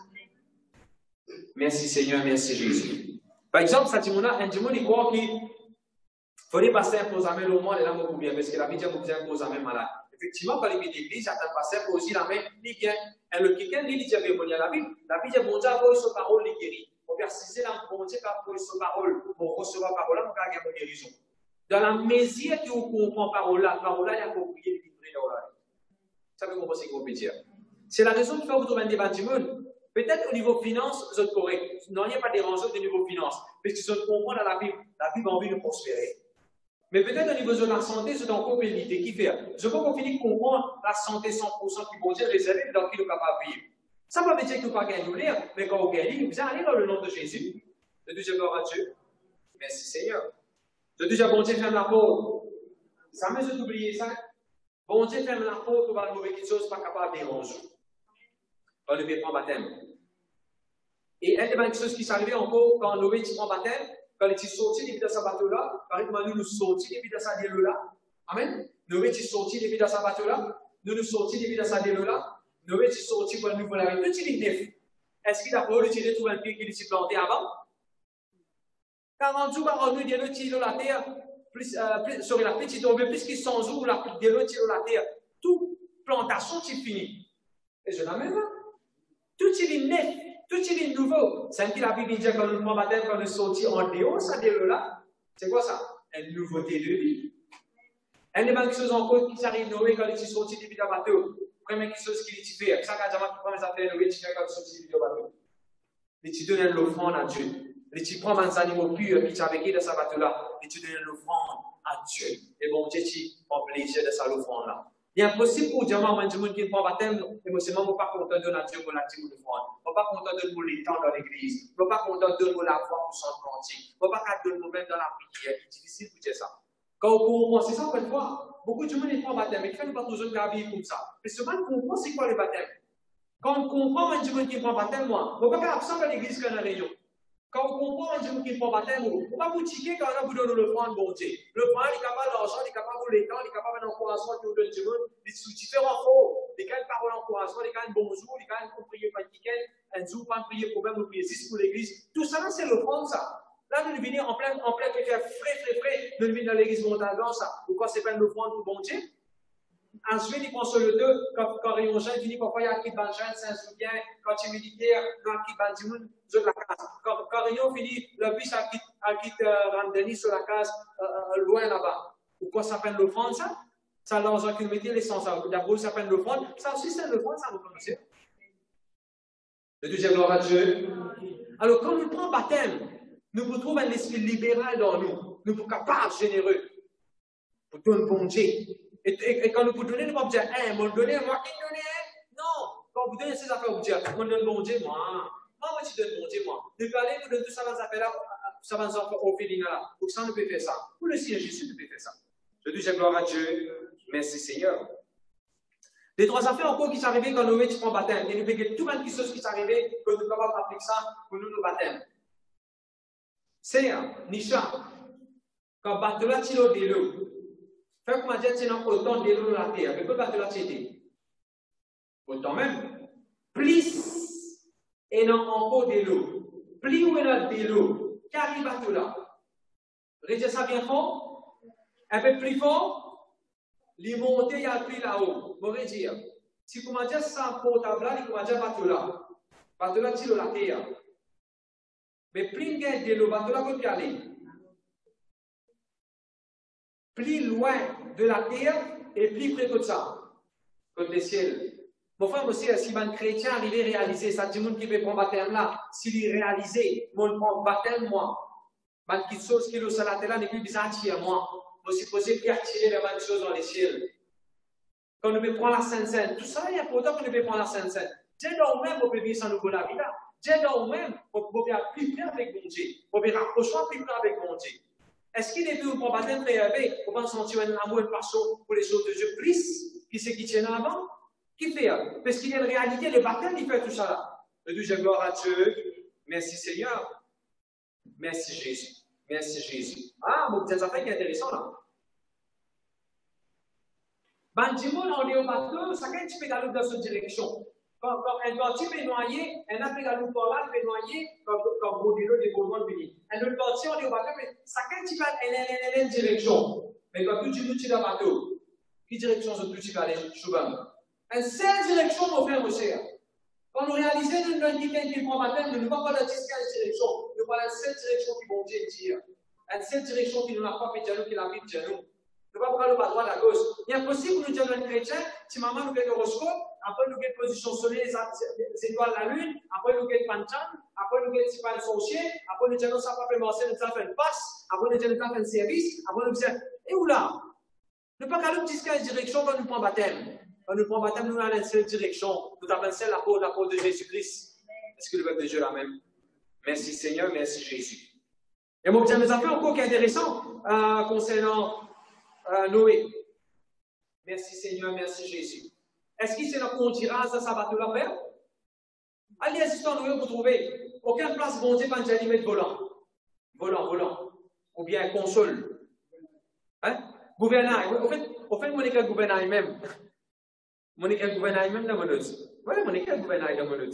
Merci Seigneur, merci Jésus. Par exemple, ça dit, un démon, il croit qu'il fallait passer un posamen au monde et là, on bien, parce que la Bible dit qu'on faisait un posamen malade. Effectivement, quand il vient d'église, j'attends passer pour aussi la main, il vient. Et le quelqu'un, il dit, il y a la Bible. La Bible dit, bon Dieu, avoir sa parole, il guérit. On peut préciser la bon Dieu, pour sa parole, pour recevoir la parole, là, on peut avoir une guérison. Dans la mesure que vous comprenez la parole là, la parole là, il y a compris le livre dans la vie. Ça veut comprendre ce qu'on peut dire. C'est la raison qui fait que vous trouvez un débat du monde. Peut-être au niveau finance, vous êtes correct. Non, il n'y a pas de dérangement au niveau finance. Parce que vous comprenez la Bible. La Bible a envie de prospérer. Mais peut-être au niveau de la santé, c'est encore pénalité. Qui fait? Je crois qu'on finit de comprendre la santé cent pour cent qui vont dire réservée dans qui nous sommes capables de vivre. Ça ne veut pas dire que nous ne pouvons pas gagner, mais quand on gagne, vous allez dans le nom de Jésus. Je dis gloire à Dieu. Merci Seigneur. Je dis bon Dieu ferme la porte. Ça me fait oublier ça. Bon Dieu ferme la porte, on va trouver quelque chose pas capable de déranger. On devait prendre baptême. Et une des choses qui s'est arrivée encore quand Noé prend baptême, quand il est sorti depuis dans sa bateau-là, quand il nous sorti depuis dans sa délo-là. Amen. Noé est sorti depuis dans sa bateau-là. Nous nous sortis depuis dans sa délo-là. Noé est sorti pour un nouveau lavé. Tout il est neuf. Est-ce qu'il a pas utilisé tout un pied qu'il s'est planté avant? quarante jours, quarante nuits, il est dans la terre. Plus, euh, plus, sur la petite tombée, plus qu'il cent jours, la de l'autre dans la terre. Toute plantation, c'est fini. Et je n'ai même pas. Tout il est neuf. Tout il est nouveau. C'est un qui la Bible dit quand nous prenons baptême, quand nous sortons en dehors, ça dit là. C'est quoi ça? Une nouveauté de vie. Un des bonnes choses encore qui s'arrive Noé quand il est sorti depuis le bateau. Première chose qu'il fait, ça quand jamais prend les affaires Noé, tu fais quand il est sorti depuis le bateau. Et tu donnes l'offrande à Dieu. Et tu prends les animaux purs qui tu as vécu dans ce bateau-là. Et tu donnes l'offrande à Dieu. Et bon Dieu, tu prends plaisir de cette offrande-là. Il est impossible pour dire, moi, je ne suis pas baptême, et moi, je ne suis pas content de nature pour la team de France. Je ne suis pas content de nous les temps dans l'église. Je ne suis pas content de nous la foi pour son cantique. Je ne suis pas content de nous même dans la prière. C'est difficile pour dire ça. Quand on comprend, c'est ça, en fait, beaucoup de gens ne font pas baptême, mais ils ne font pas toujours de vivre comme ça. Mais ce qu'on comprend, c'est quoi le baptême? Quand on comprend, un Dieu qui ne prend pas baptême, moi, je ne suis pas absent de l'église quand on est en réunion. Quand on comprend un Dieu qui ne prend pas baptême, on ne peut pas vous tiquer quand on vous donne le franc de bon Dieu. Le franc, il est capable d'argent, il est capable de l'étang, il est capable d'encouragement qui nous donne Dieu. Il est sous différents formes. Il y a une parole d'encouragement, il y a un bonjour, il y a une prière pratiquelle, un jour, pas prier problème, nous prier six pour l'église. Tout ça, c'est le franc, ça. Là, nous venons en plein, en plein, qui fait frais, frais, frais, nous venons dans l'église Montagan, ça. Pourquoi c'est pas une offrande pour bon Dieu? Ensuite, il prend sur le deux, quand, quand il y a un jeune, il dit pourquoi il y a qui ban jeune, c'est un soutien, quand il est militaire, il y a qui ban du monde, sur la case. Quand, quand il finit, le bus a quitté, a quitté euh, Randeni sur la case, euh, euh, loin là-bas. Ou quoi ça s'appelle l'offrande, ça? Ça, dans un kilomètre, les sens, d'abord, ça s'appelle l'offrande. Ça aussi, c'est l'offrande, ça vous connaissez. Le deuxième, gloire à Dieu. Alors, quand nous prenons baptême, nous retrouvons un esprit libéral dans nous. Nous sommes capables, généreux, pour donner bon Dieu. Et, et, et quand nous pouvons donner, nous ne pouvons pas dire, hein, moi, donner, moi qui donne, non. Quand vous donnez ces affaires, vous dites, moi, je donne bon Dieu, moi. Moi, moi, tu donnes bon Dieu, moi. Nous pouvons aller, nous donner tout ça dans les affaires là, ça va nous faire au féline là. Pour ça, nous pouvons faire ça. Pour le Seigneur Jésus, nous pouvons faire ça. Je dis, gloire à Dieu. Merci, Seigneur. Les trois affaires encore qui sont arrivées quand nous mettons en baptême. Il y a tout plein de choses qui sont arrivées que nous sommes capables d'appliquer ça pour nous, nos baptêmes. C'est, Nisha, quand Batola tire de l'eau, fait comment dire, c'est autant de l'eau dans la terre. Mais que Batola tire? Autant même. Plus, et non encore de l'eau. Plus ou non de l'eau. Qu'arrive Batola? Regardez ça bien fort. Un peu plus fort. Les montées, il y a plus là-haut. Je vais dire, si vous m'avez dit ça portable là, vous m'avez dit Batola. Batola tire la terre. Mais plus il y a de l'eau, Batola peut y aller. Plus loin de la terre et plus près que ça, que le ciel. Mon frère, aussi, si un chrétien arrive à réaliser ça, du monde qui veut prendre baptême là, s'il est réalisé, mon prend baptême moi, man qui chose qui le salat là n'est plus bizarre moi. Moi, c'est possible d'attirer les bonnes choses dans les ciels. Quand nous pouvons prendre la Sainte Seine, tout ça, il y a pourtant qu'on peut prendre la Sainte Seine. Dieu dans nous-mêmes, on peut vivre sans nous la vie là. Dieu dans nous-mêmes, on peut être plus près avec mon Dieu. On peut rapprocher plus près avec mon Dieu. Est-ce qu'il est venu pour baptême très élevé, on va sentir un amour, une passion pour les choses de Dieu plus, qui c'est qui tient avant? Qui fait? Parce qu'il y a une réalité, le baptême, il fait tout ça là. Le deuxième, gloire à Dieu. Merci Seigneur. Merci Jésus. Merci Jésus. Ah, mon petit affaire qui est intéressant là. Ben, dis-moi, on est au bateau, ça quand tu peux aller dans cette direction. Quand, quand un parti peut noyer, un autre peut aller par là, peut noyer, comme vous dites, des besoins de venir. Un autre parti, on est au bateau, mais ça quand tu vas aller dans une direction. Mais quand tu dis, tu es dans le bateau, quelle direction tu vas aller, Choubam? Une seule direction, mon frère, mon cher. Quand nous réalisons, nous nous disons qu'il prend baptême, nous ne pouvons pas la discuter à une direction. Nous parlons de cette direction qui vont Dieu dire. Une seule direction qui nous n'a pas fait de nous, qui l'a mis de nous. Nous ne pouvons pas parler à droite, à gauche. Il est possible que nous disions à un chrétien, si maman nous fait l'horoscope, après nous avons position soleil, les étoiles de la lune, après nous avons Panchan, après nous avons si pas le sorcier, après nous avons ça pas nous avons fait une passe, après nous avons fait un service, après nous avons et où là? Nous ne pouvons pas aller discuter à une direction quand nous prenons baptême. Quand nous prenons baptême, nous allons dans une seule direction. Nous avons celle l'apôtre, l'apôtre de Jésus-Christ. Est-ce que le peuple de Dieu est la même? Merci Seigneur, merci Jésus. Et mon petit nous avons fait encore qui est intéressant euh, concernant euh, Noé. Merci Seigneur, merci Jésus. Est-ce qu'il c'est là qu'on dira ça, ça va tout la faire? Allez, assistant Noé, vous trouvez aucune place bon Dieu pour nous mettre volant. Volant, volant. Ou bien console. Hein? Gouvernail. Au fait, au fait, mon école gouvernail même. Mon école gouvernail même dans mon autre. Voilà, mon école gouvernail dans mon autre.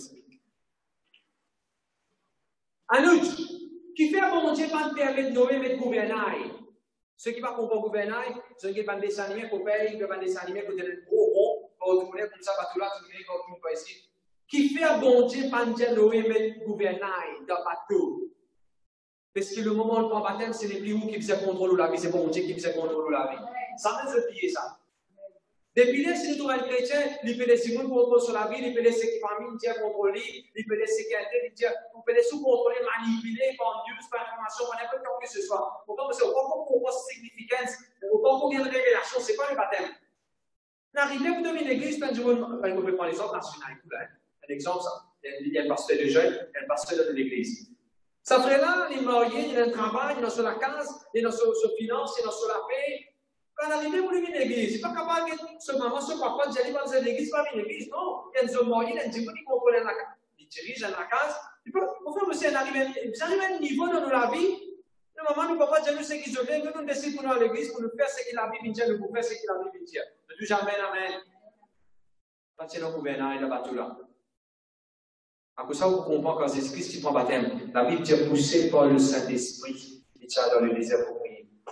Un autre, qui fait bon Dieu pas permettre Noé mettre gouvernail. Ceux qui ne comprennent pas gouvernail, ceux qui ne dessin animé pour payer, qui ne dessin animé pour donner le gros rond, pour retourner comme ça, pour tout là, tout le monde comme ici. Qui fait bon Dieu pas Noé mettre gouvernail dans le bateau. Parce que le moment où on prend baptême, ce n'est plus vous qui faisait contrôle de la vie, c'est bon Dieu qui faisait contrôle de la vie. Ça me fait plier ça. Depuis là, si nous trouvons un chrétien, il peut laisser nous contrôler sur la vie, il peut laisser les familles dire contrôler, il peut laisser quelqu'un dire, il peut laisser contrôler, manipuler, par news, par information, par n'importe quoi que ce soit. Pourquoi parce que autant qu'on voit cette significance, autant qu'on vient de révélation, c'est pas le baptême. N'arrivez vous devez une église, quand je vous on peut prendre l'exemple national. Un exemple, ça. Il y a un pasteur de jeunes, il y a un pasteur de l'église. Ça ferait là, les mariés, il y a un travail, il y a sur la case, il y a sur la finance, il y a sur la paix. Quand on arrive, vous venez à l'église. Il n'est pas capable de ce maman, ce papa, d'aller dans l'église, pas une église. Non, il y a des mariés, il y a des gens qui comprennent la case. Ils dirigent la case. Au fait, monsieur, on arrive à un niveau dans la vie. Le maman, le papa, Dieu nous sait qu'ils ont bien, nous décidons pour nous à l'église, pour nous faire ce qu'il a dit, nous pour faire ce qu'il a dit. Ne dis jamais amen. Quand c'est le gouvernement, il a battu là. Après ça, vous comprenez quand Jésus-Christ qui prend baptême. La Bible dit poussé par le Saint-Esprit, il tient dans le désert pour prier.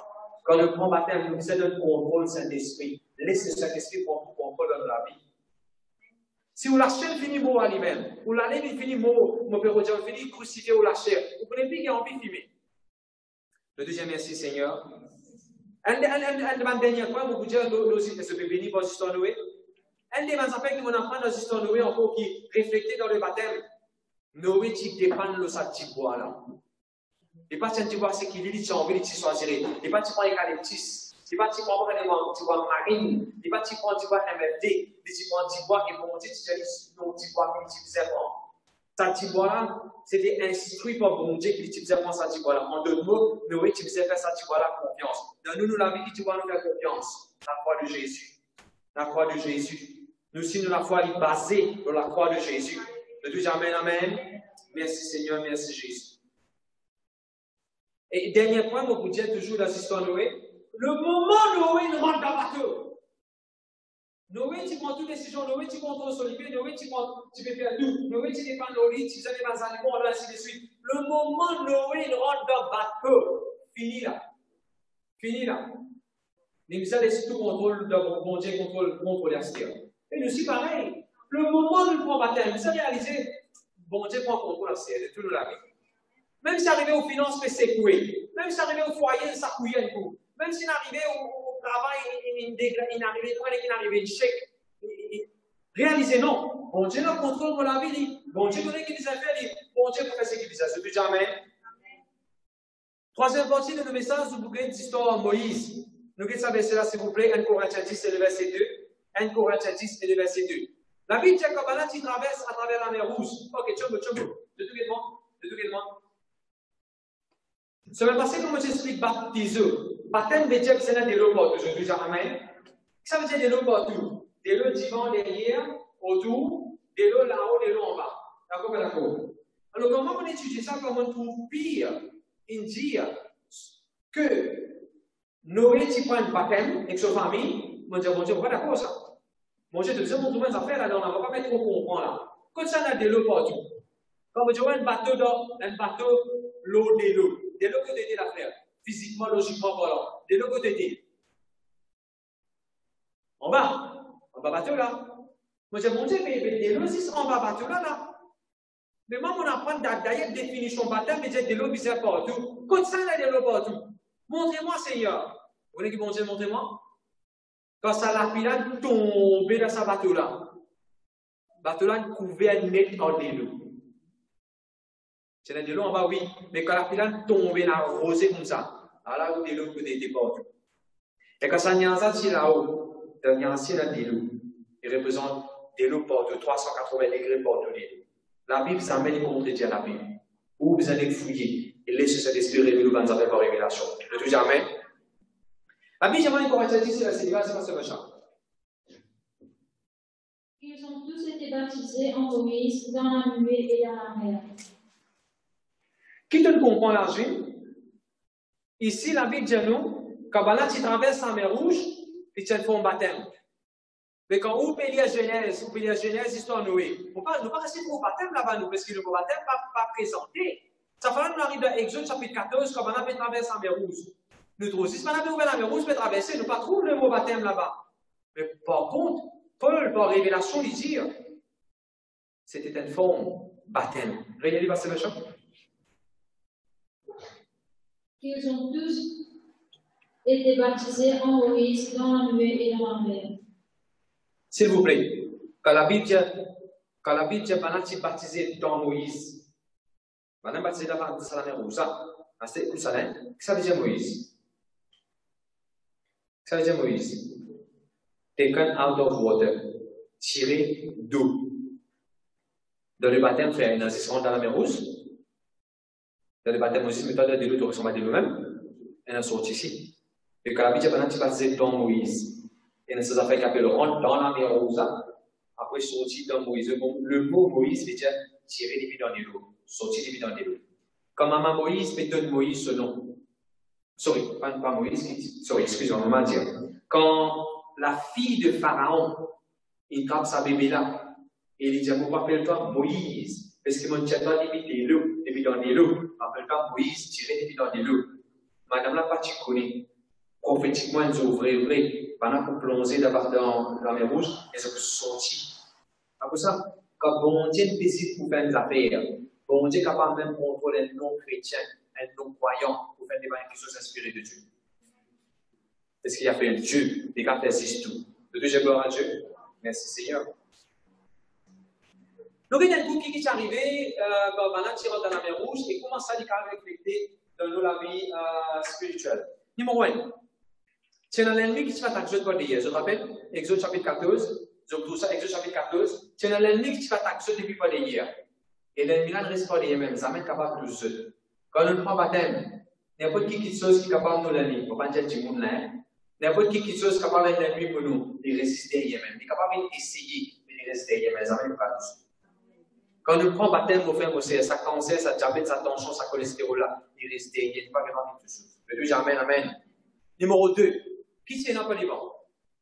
Quand le grand baptême nous donne le contrôle Saint-Esprit, laisse le Saint-Esprit prendre le contrôle de la vie. Si vous lâchez, vous finissez mort à lui-même. Vous l'allez, vous finissez mort, mon père, vous finissez crucifié ou lâché. Vous prenez plus qu'il y a envie de filmer. Le deuxième merci, Seigneur. Un dernier point, vous dire, nous ce peut bénir votre histoire Noé. Un des affaires que nous apprenons dans l'histoire Noé, encore qui reflète dans le baptême. Noé, tu dépends de sa petite bois là. Et pas tu vois ce qu'il dit, tu as envie de choisir. Et pas tu prends eucalyptus. Et pas tu prends tu vois marine. Et pas tu prends tu vois M F D. Et tu prends tu vois et pour monter tu dis non tu vois un type serpent. Ça tu vois là, c'était instruit par bon Dieu qui type serpent ça tu vois là. En deux mots, Noé tu sais faire ça tu vois là confiance. Dans nous nous la vie qui tu vois nous faire confiance. La croix de Jésus. La croix de Jésus. Nous aussi nous la foi est basée sur la croix de Jésus. Le Dieu amen amen. Merci Seigneur, merci Jésus. Et dernier point, moi, vous dire toujours dans l'histoire de Noé, le moment Noé rentre dans le bateau. Noé, tu prends toutes les décisions, Noé, tu contrôles son épée, Noé, tu, prends, tu peux faire tout. Noé, tu dépends de l'eau, tu fais des aliments, ainsi de suite. Le moment Noé rentre dans le bateau, fini là. Fini là. Mais vous allez tout contrôle, bon Dieu contrôle, contrôle la terre. Et nous aussi pareil. Le moment où nous prenons baptême, vous avez réalisé, bon Dieu prend contrôle la terre, de toute la vie. Même si arrivé aux finances, c'est secoué. Même si arrivé au foyer, ça couille un coup. Même si arrivé au, au travail, il n'arrive pas, il n'arrive un chèque. Réalisez non. Bon Dieu le contrôle pour la vie. Bon Dieu connaît qui nous a fait. Bon Dieu peut faire ce qu'il veut. C'est plus jamais. Troisième partie de nos messages, vous bouquet d'histoire de Moïse. Nous allons savoir cela, s'il vous plaît. un Corinthiens dix et le verset deux. un Corinthiens dix et le verset deux. La Bible dit que Kabbalah, tu traverses à travers la mer Rouge. Ok, tchombo, tchombo. De tout le monde. De tout le monde. Ça va passer comme j'explique baptiseux. Baptême veut dire que c'est de l'eau partout. Je dis amen. Ça veut dire de l'eau partout. De l'eau devant, derrière, autour, de l'eau là-haut, de l'eau en bas. D'accord, d'accord. Alors, comment on étudie ça, comment on trouve pire, in dire que Noé, tu prends un baptême avec sa famille, on dit, bon Dieu, on va d'accord ça. Bon Dieu, tu sais, on trouve des affaires là-dedans, on ne va pas mettre trop comprendre là. Quand ça, on a de l'eau partout. Quand on dit, un bateau d'eau, un bateau, l'eau de l'eau. De l'eau que tu l'affaire, physiquement, logiquement parlant. De l'eau que tu en bas, en bas bateau là. Moi j'ai mon Dieu, mais de l'eau, c'est en bas bateau là, là. Mais moi, on apprend d'ailleurs définition baptême, mais j'ai de l'eau bizarre partout. Quand ça, il y a de l'eau partout. Montrez-moi, Seigneur. Vous voulez que mon Dieu, montrez-moi. Quand ça l'a pris là, tombé dans sa bateau là. Bateau là, couvert net en de l'eau. C'est de l'eau en bas, oui, mais quand la pilane tombe dans la rosée comme ça, alors où de l'eau peut être partout. Et quand ça n'y a pas là-haut, il y a un ciel de l'eau. Il représente de l'eau partout, trois cent quatre-vingts degrés partout de l'eau. La Bible, ça met les comptes de la Bible. Où vous allez fouiller et laisser cet esprit révéler dans sa révélation. De tout jamais. La Bible, j'aimerais qu'on reste ici, c'est la célibataire, c'est pas ce machin. Ils ont tous été baptisés en Moïse dans la nuée et dans la mer. Qui te comprend la vie? Ici, la Bible dit nous, quand tu traverses la mer Rouge, puis tu fais un baptême. Mais quand on peut lire Genèse, on peut lire Genèse, histoire de Noé, on ne peut pas rester pour le baptême là-bas, nous, parce que le baptême n'est pas, pas présenté. Ça fait que nous arrivons dans Exode chapitre quatorze, quand on peut traverser la mer Rouge. Nous trouvons, si on a ouvert la mer Rouge, on peut traverser, nous ne trouvons pas le mot baptême là-bas. Mais par contre, Paul, par révélation, lui dit, c'était une forme baptême. Regardez, passez le champ. Qu'ils ont tous été baptisés en Moïse dans la nuée et dans la mer. S'il vous plaît, quand la Bible dit, quand la Bible dit, tu es baptisé dans Moïse, tu es baptisé dans la mer Rouge, ça, c'est où ça l'est? Ça veut dire Moïse. Ça veut dire Moïse. Taken out of water, tiré d'eau. Dans le baptême, frère, ils sont dans la mer Rouge. Dans le baptême aussi, mais toi, de l'eau, tu ressembles à de l'eau-même. Et ils sortent ici. Et quand la Bible dit, tu es baptisé dans Moïse. Et ces affaires qui appellent rentre dans la mer Rouge, après sortir dans Moïse. Le mot Moïse veut dire tirer des pieds dans l'eau, sortir des pieds dans l'eau. Quand maman Moïse me donne Moïse ce nom, sorry, pas, pas Moïse, sorry, excusez-moi, maman dire. Quand la fille de Pharaon, il tape sa bébé là, et il dit, pourquoi appelle-toi Moïse? Parce que mon tient pas des pieds dans l'eau, des pieds dans l'eau. Appelle-toi Moïse, tirer des pieds dans l'eau. Madame là, pas tu connais. prophétiquement, ils ont ouvré, pendant qu'on plongeait d'abord dans la mer rouge, ils ont sorti. Après ça, quand bon Dieu décide pour faire des affaires, bon Dieu est capable même de contrôler un non-chrétien, un non-croyant, pour faire des choses inspirées de Dieu. C'est ce qu'il a fait un Dieu, des gars fait tout. De Dieu, j'ai gloire à Dieu. Merci Seigneur. Donc, il y a un groupe qui est arrivé, euh, quand on a tiré dans la mer rouge, et comment ça, il a reflété dans la vie euh, spirituelle. Numéro un, c'est un ennemi qui se fait attaquer de hier. Je te rappelle, Exode chapitre quatorze, je tout ça, Exode chapitre quatorze, c'est un ennemi qui se fait attaquer depuis pas hier. Et l'ennemi là ne reste pas hier même, ça m'est capable de tout seul. Quand on prend baptême, n'importe qui qui chose qui est capable de nous l'ennemi, pour pas dire du monde là, n'importe qui qui chose capable d'être l'ennemi pour nous, de résister hier même. Il est capable d'essayer, mais de résister hier même, ça m'est pas tout seul. Quand on prend baptême, on fait aussi ça cancer, ça diabète, ça tension, ça cholestérol là, il reste, il n'y a pas vraiment de tout ça. Le Dieu, amen, amen. Numéro deux, qui tient dans pas devant?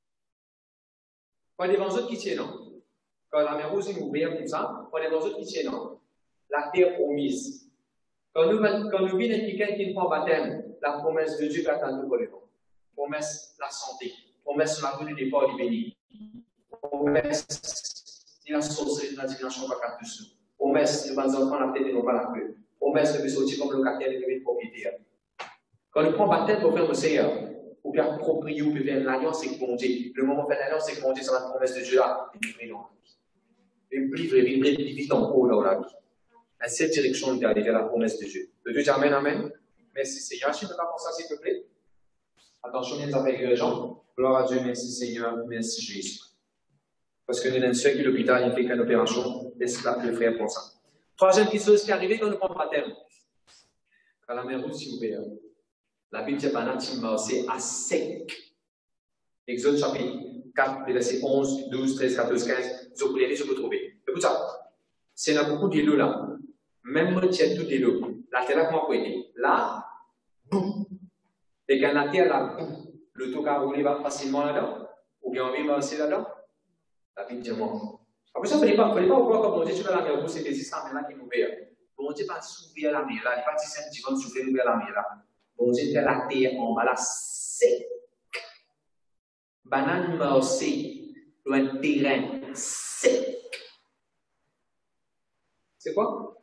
Pas devant autres qui tient non. Quand la mer rouge est ouverte comme ça, pas devant autres qui tient non. La terre promise. Quand nous, quand nous vivons quelqu'un qui prend baptême, la promesse de Dieu attend nous pour devant. Promesse la santé, promesse la venue des pauvres bénis. Promesse de la sorcellerie, de la divination, pas qu'à tout ça. Promesse de nos enfants, la tête et non pas la queue. Promesse de sortir comme locataire et de propriétaire. Quand on prend baptême pour faire le Seigneur, pour faire approprier ou faire l'alliance avec mon Dieu, le moment où on fait l'alliance avec mon Dieu, c'est la promesse de Dieu là, il est dans la vie. Il est vivre, il vit en haut dans la vie. À cette direction, il est allé vers la promesse de Dieu. Le Dieu dit amen, amen. Merci Seigneur. Je ne peux pas penser ça, s'il te plaît. Attention, il y a des avec les gens. Gloire à Dieu, merci Seigneur, merci Jésus. Parce que nous avons ceux qui l'hôpital, il fait qu'une opération, laisse le frère pour ça. Troisième petite chose qui est arrivée quand on prend baptême. Quand la mer rouge s'est ouverte, la Bible dit que c'est à sec. Exode chapitre quatre, versets onze, douze, treize, quatorze, quinze. Vous pouvez aller, je peux trouver. Écoute ça. C'est dans beaucoup d'îlots là. Même moi, tiens tout l'îlot. La terre là, comment on peut aider? Là, boum. Et quand la terre là, boum. Le taux qui a roulé va facilement là-dedans. Ou bien on vient avancer là-dedans. La Bible dit moi. Après ça, il ne fallait pas voir comme on dit, tu vas la mer rouge, c'est des systèmes là qui nous ouvrent. Bon Dieu, pas s'ouvrir la mer là. Il n'est pas si simple, tu vas s'ouvrir l'ouvrir la mer là. Bon Dieu, fait la terre en bas là, sec. Banane morcée, un terrain sec. C'est quoi?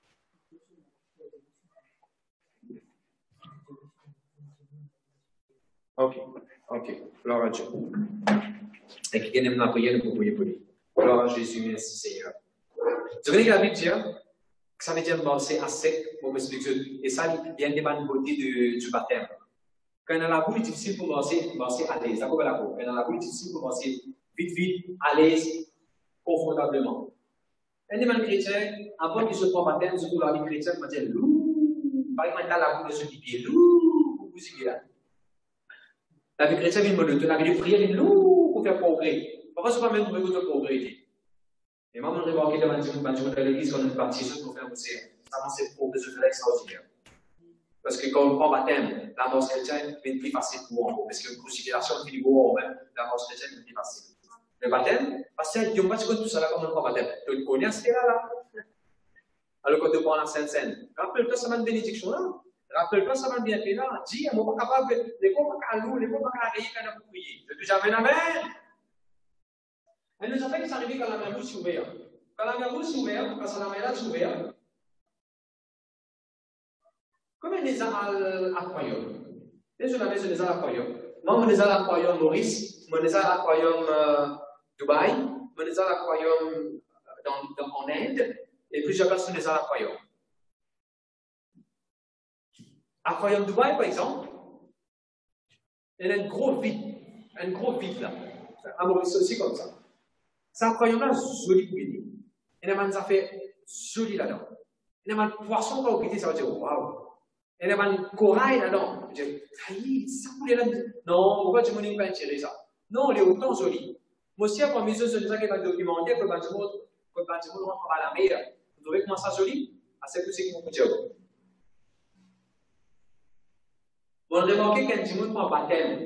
Ok, ok. Gloire à Dieu. Et qui aime la prière, nous pouvons prier pour lui. Gloire à Jésus, merci Seigneur. Vous savez que la Bible dit que ça veut dire morcer à sec, pour m'expliquer. Et ça vient des bonnes côtés du baptême. Quand on a la boue, il est difficile pour morcer, morcer à l'aise. D'accord, la boue. Quand on a la boue, il est difficile pour morcer vite, vite, à l'aise, confortablement. Un des chrétiens, avant qu'il se prend baptême, surtout dans la vie chrétienne, il va dire loup. Par exemple, il y a la boue de ce pied, loup, vous y là. La vie chrétienne, il me le donne. La vie de prière, il loup pour faire progrès. Pourquoi ce n'est pas même pour faire progrès? Et moi, je remarqué dans l'église quand on est parti pour faire pousser. Ça m'a fait progrès de faire extraordinaire. Parce que quand on prend baptême, la mort chrétienne est plus facile pour nous. Parce que la considération est plus beau, même la mort chrétienne est plus facile. Le baptême, parce que Dieu m'a dit que tout ça là, comment on prend baptême. Tu connais ce là là. Alors quand tu prends la Sainte Seine, rappelle-toi ça m'a une bénédiction là. Rappelle-toi ça m'a bien fait là. Dis, je ne suis pas capable, les gens ne sont pas capables, les gens ne sont pas capables de prier. Je te dis amen, amen. Et nous avons fait que ça arrive quand la mer rouge s'est ouverte. Quand la mer rouge s'est ouverte, quand la mer s'est ouverte, comment on les a à l'aquarium? Déjà, on a mis les à l'aquarium. Moi, on les a à l'aquarium Maurice, on les a à l'aquarium euh, Dubaï, on les a à l'aquarium en Inde, et plusieurs personnes les a à l'aquarium. Aquarium Dubaï, par exemple, il y a un gros vide, un gros vide là. À Maurice aussi comme ça. C'est un aquarium là joli pour aider. Il y a un fait joli là-dedans. Il y a un poisson qui a été, ça va dire waouh. Il y a un corail là-dedans. Je dis, aïe, ça coule là. Non, pourquoi tu m'as pas tiré ça? Non, il est autant joli. Moi aussi, après mes yeux, je disais qu'il y a un documentaire que le bâtiment rentre à la mer. Vous trouvez comment ça joli? Ah, c'est tout ce qui m'ont dit. On a remarqué qu'un dimanche en baptême,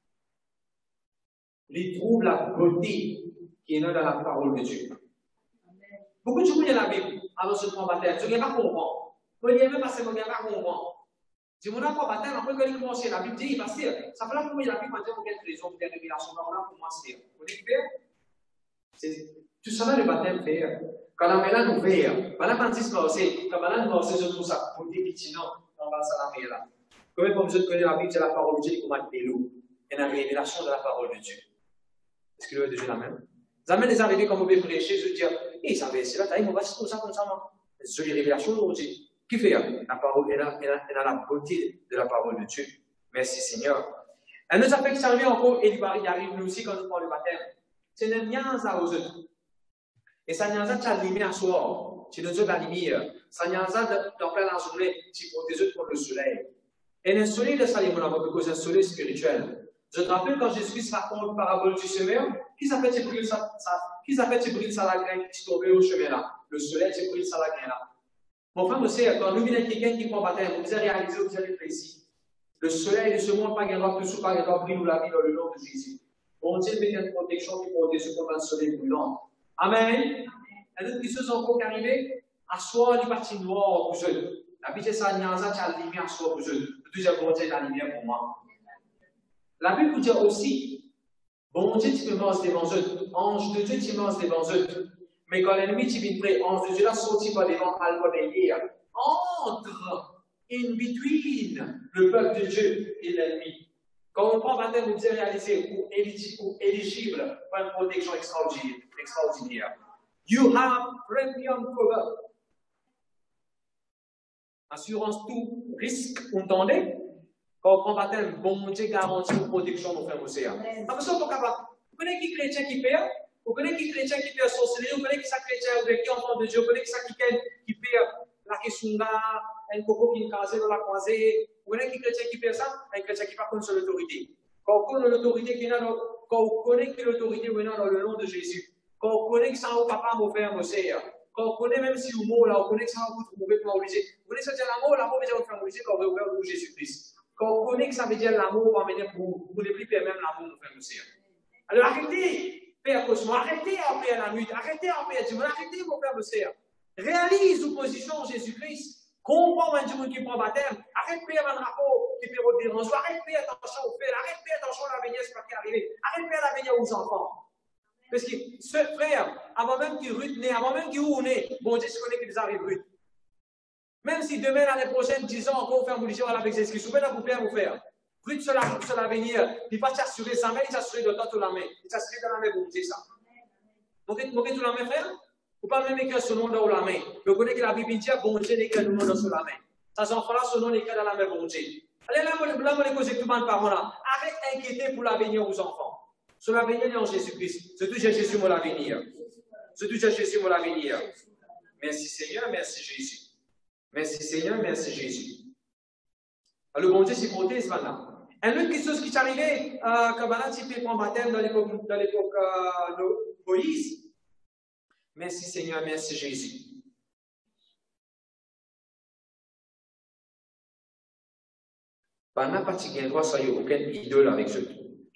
il trouve la beauté qui est dans la parole de Dieu. Beaucoup de gens qui ont la Bible avant de se prendre baptême, je ne vais pas comprendre. Je ne vais même pas se pas comprendre. Si mon enfant baptême, après quand il commence, la Bible dit, il va se dire, ça fait là pour moi, la Bible va dire pour quelle raison, pour quelle révélation, là pour moi, c'est. Vous voyez c'est tout ça là le baptême fait. Quand la mélange nous fait, quand la baptême c'est, quand la mélange c'est, je trouve ça pour des petits noms, on va ça la là. Comme comme je connais la Bible, c'est la parole de Dieu qui commande des loups. Et la révélation de la parole de Dieu. Est-ce que le Dieu l'amen? Jamais les arrivés comme vous pouvez prêcher, je veux dire, et ça va c'est là, t'as on va se ça comme ça, non? C'est les révélations aujourd'hui. Qui fait la parole, elle a, elle, a, elle a la beauté de la parole de Dieu. Merci Seigneur. Un autre aspect qui s'arrive encore, et il arrive nous aussi quand nous parlons du baptême. C'est une nyanza aux autres. Et ça nyanza, tu as allumé à soir. Tu nous as la lumière. Ça nyanza, dans plein la journée, tu protèges contre le soleil. Et le soleil de Salomon, parce que c'est un soleil spirituel. Je te rappelle quand Jésus raconte la parabole du semeur, qui s'appelle Tibril Salagrin qui est tombé au chemin là? Le soleil Tibril Salagrin là. Mon frère, monsieur, quand nous venons quelqu'un qui prend baptême, vous avez réalisé, vous avez réfléchi. Le soleil de ce monde, pas qu'il plus ou pas qu'il brille ou la vie dans le nom de Jésus. Bon Dieu met une protection qui protège contre le soleil brûlant. Amen. Et d'autres qui se sont encore arrivés, à soi, du parti noir pour eux. La Bible, ça, il y a la lumière à soi pour eux. Le deuxième bon Dieu, la lumière pour moi. La Bible vous dit aussi, bon Dieu, tu peux manger devant eux. Ange de Dieu, tu manges devant eux. Mais quand l'ennemi, tu viens près, ange de Dieu, là, sorti par devant, alcool et lire. Entre in between le peuple de Dieu et l'ennemi. Quand on prend baptême, vous devez réaliser ou éligible pour une protection extraordinaire. You have premium cover. Assurance tout risque, vous entendez? Quand on prend baptême, bon Dieu garantit une protection de frère Mosséa. Après ça, vous connaissez qui chrétien qui perd? Vous connaissez qui chrétien qui perd sorcellerie? Vous connaissez qui ça chrétien qui enfant de Dieu? Vous connaissez qui ça qui perd la kessunga, un coco qui est casé dans la croisée? Vous connaissez qui chrétien qui perd ça? Un chrétien qui part contre sur l'autorité. Quand on connaît l'autorité qui est là, quand on connaît que l'autorité est dans le nom de Jésus, quand on connaît que ça va papa mon frère Mosséa, quand on connaît même si vous mot là, on connaît que ça va vous trouver pour obligé. Vous connaissez ça l'amour, l'amour veut dire faire obligé quand on veut ouvrir pour Jésus-Christ. Quand on connaît que ça veut dire l'amour, on va mener pour vous ne plus faire même l'amour, mon frère Mosséa. Alors arrêtez, Père Cosmo, arrêtez à faire la nuit, arrêtez à faire du monde, arrêtez mon frère Mosséa. Réalise vos positions en Jésus-Christ. Comprends un Dieu qui prend baptême. Arrête de payer un rapport qui peut vous déranger. Arrête de payer attention au fait. Arrête de payer attention à l'avenir, c'est pas qui est arrivé. Arrête de payer l'avenir aux enfants. Parce que ce frère, avant même qu'il Ruth naît, avant même qu'il ou naît, bon Dieu se connaît qu'ils arrivent Ruth. Même si demain, l'année prochaine, dix ans, encore faire religion avec Jésus-Christ, vous pouvez vous faire vous faire. Ruth sur l'avenir, il ne va pas s'assurer sa main, il s'assurer de toi, la main. Il s'assurer de la main, vous dites ça. Vous avez tout la main, frère? Vous parlez même écrire ce nom dans la main. Vous connaissez que la Bible dit, bon Dieu, l'écrit le nom sur la main. Ça s'en fera ce nom écrit dans la main, bon Dieu. Allez, là, là, moi, les causes tout le monde par là. Arrête d'inquiéter pour l'avenir aux enfants. Sur l'avenir, il y a en Jésus-Christ. C'est tout Jésus, mon l'avenir. C'est tout Jésus, mon l'avenir. Merci Seigneur, merci Jésus. Merci Seigneur, merci Jésus. Alors, bon Dieu, c'est protège maintenant. Un autre quelque chose qui est arrivé, euh, quand Bala Tipé prend baptême dans l'époque euh, de Moïse. Merci Seigneur, merci Jésus. Bana Patigan doit soyez aucune idole avec eux.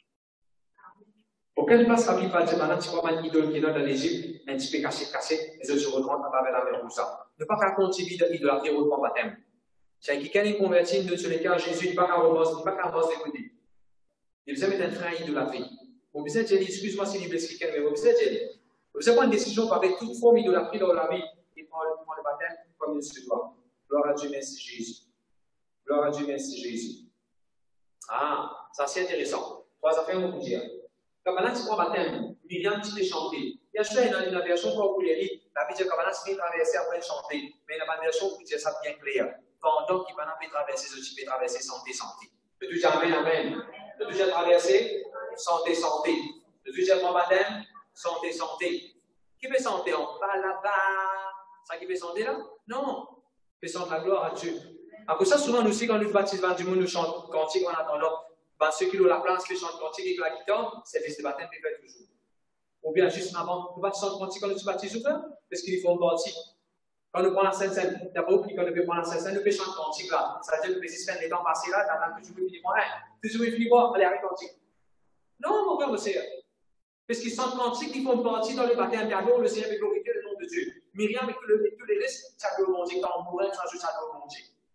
Aucune place la Bible va dire, Bana, tu vois une idole qui est dans l'Égypte, un petit peu caché, caché, les autres se retrouvent à travers la mer pour ça. Ne pas raconter l'idolâtrie au grand baptême. Si quelqu'un est converti, de sur les cas, Jésus n'est pas qu'à remonter, il n'est pas qu'à remonter l'écouter. Il vous mettre un frein à idolâtrie. Vous pouvez dire, excuse-moi si je suis quelqu'un, mais vous pouvez dire, vous pouvez prendre une décision avec toute forme d'idolâtrie dans la vie et prendre le baptême comme il se doit. Gloire à Dieu, merci Jésus. Gloire à Dieu, merci Jésus. Ah, ça c'est intéressant. Trois affaires, on vous dire. Quand maintenant tu prends le baptême, Myriam, tu peux chanter. Bien sûr, il y a une version quand vous lire, la Bible dit que quand maintenant tu peux traverser après chanter. Mais dans la version, vous dites ça bien clair. Pendant qu'il peut traverser, tu peux traverser santé, santé. Le tout amen, amen. Le tout traverser, santé, santé. Le tout prend baptême, santé, santé. Qui peut santé en bas là-bas? Ça qui peut santé là? Non. Peut sentir la gloire à Dieu. Après ça, souvent aussi, quand nous baptisons du monde, nous chantons cantique en attendant. Ben, ceux qui ont la place, qui chantent cantique avec la guitare, c'est le baptême qui fait toujours. Ou bien juste avant, nous baptisons cantique quand nous baptisons ou pas? Parce qu'ils font partie. Quand nous prenons la Sainte-Seine, d'abord, quand nous prenons la Sainte-Seine, nous faisons chanter cantique là. Ça veut dire que nous faisons les temps passés là, dans le toujours fini par là. Toujours fini par aller avec cantique. Non, mon frère, monsieur. Parce qu'ils sont cantiques qui font partie dans le baptême d'adore le Seigneur et glorifier le nom de Dieu. Myriam et tous les restes, ça doit le bon Dieu. Quand on mourrait, ça joue ça doit le bon Dieu.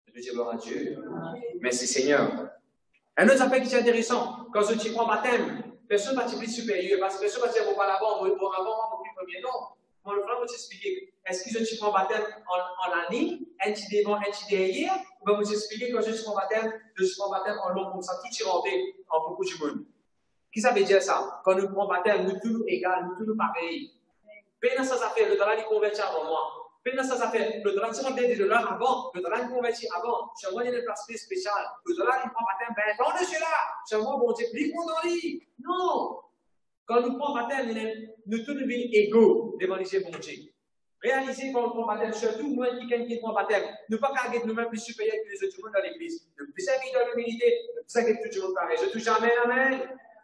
Je dis gloire à Dieu. Merci Seigneur. Un autre aspect qui est intéressant, quand tu prends baptême, personne ne va te plus supérieur, parce que personne ne va te dire, pas là-bas, on va avant, on va premier. Non. Mon frère va t'expliquer. Est-ce que je prends baptême en, en l'année, un petit devant, un petit derrière, ou va vous expliquer quand je prends baptême, je prends baptême en long comme ça, tout est rentré en beaucoup du monde. Qui ça veut dire ça? Quand nous prenons baptême, nous tous nous égales, nous tous nous pareils. Pendant ça, ça fait le dollar, il convertit avant moi. Pendant ça, ça fait le dollar, tu rentres des dollars avant, le dollar, il convertit avant. Je vois une place spéciale. Le dollar, il prend baptême, ben, dans le là. Je vois, bon Dieu, il prend dans lui. Non! Quand nous prenons baptême, nous tous nous sommes égaux devant les yeux, bon Dieu. Réalisez quand on prend baptême, surtout moi, quelqu'un qui prend baptême, ne pas garder nous-mêmes plus supérieurs que les autres dans l'église. Ne plus servir dans l'humilité, ne plus servir tout le monde pareil. Je touche jamais, amen.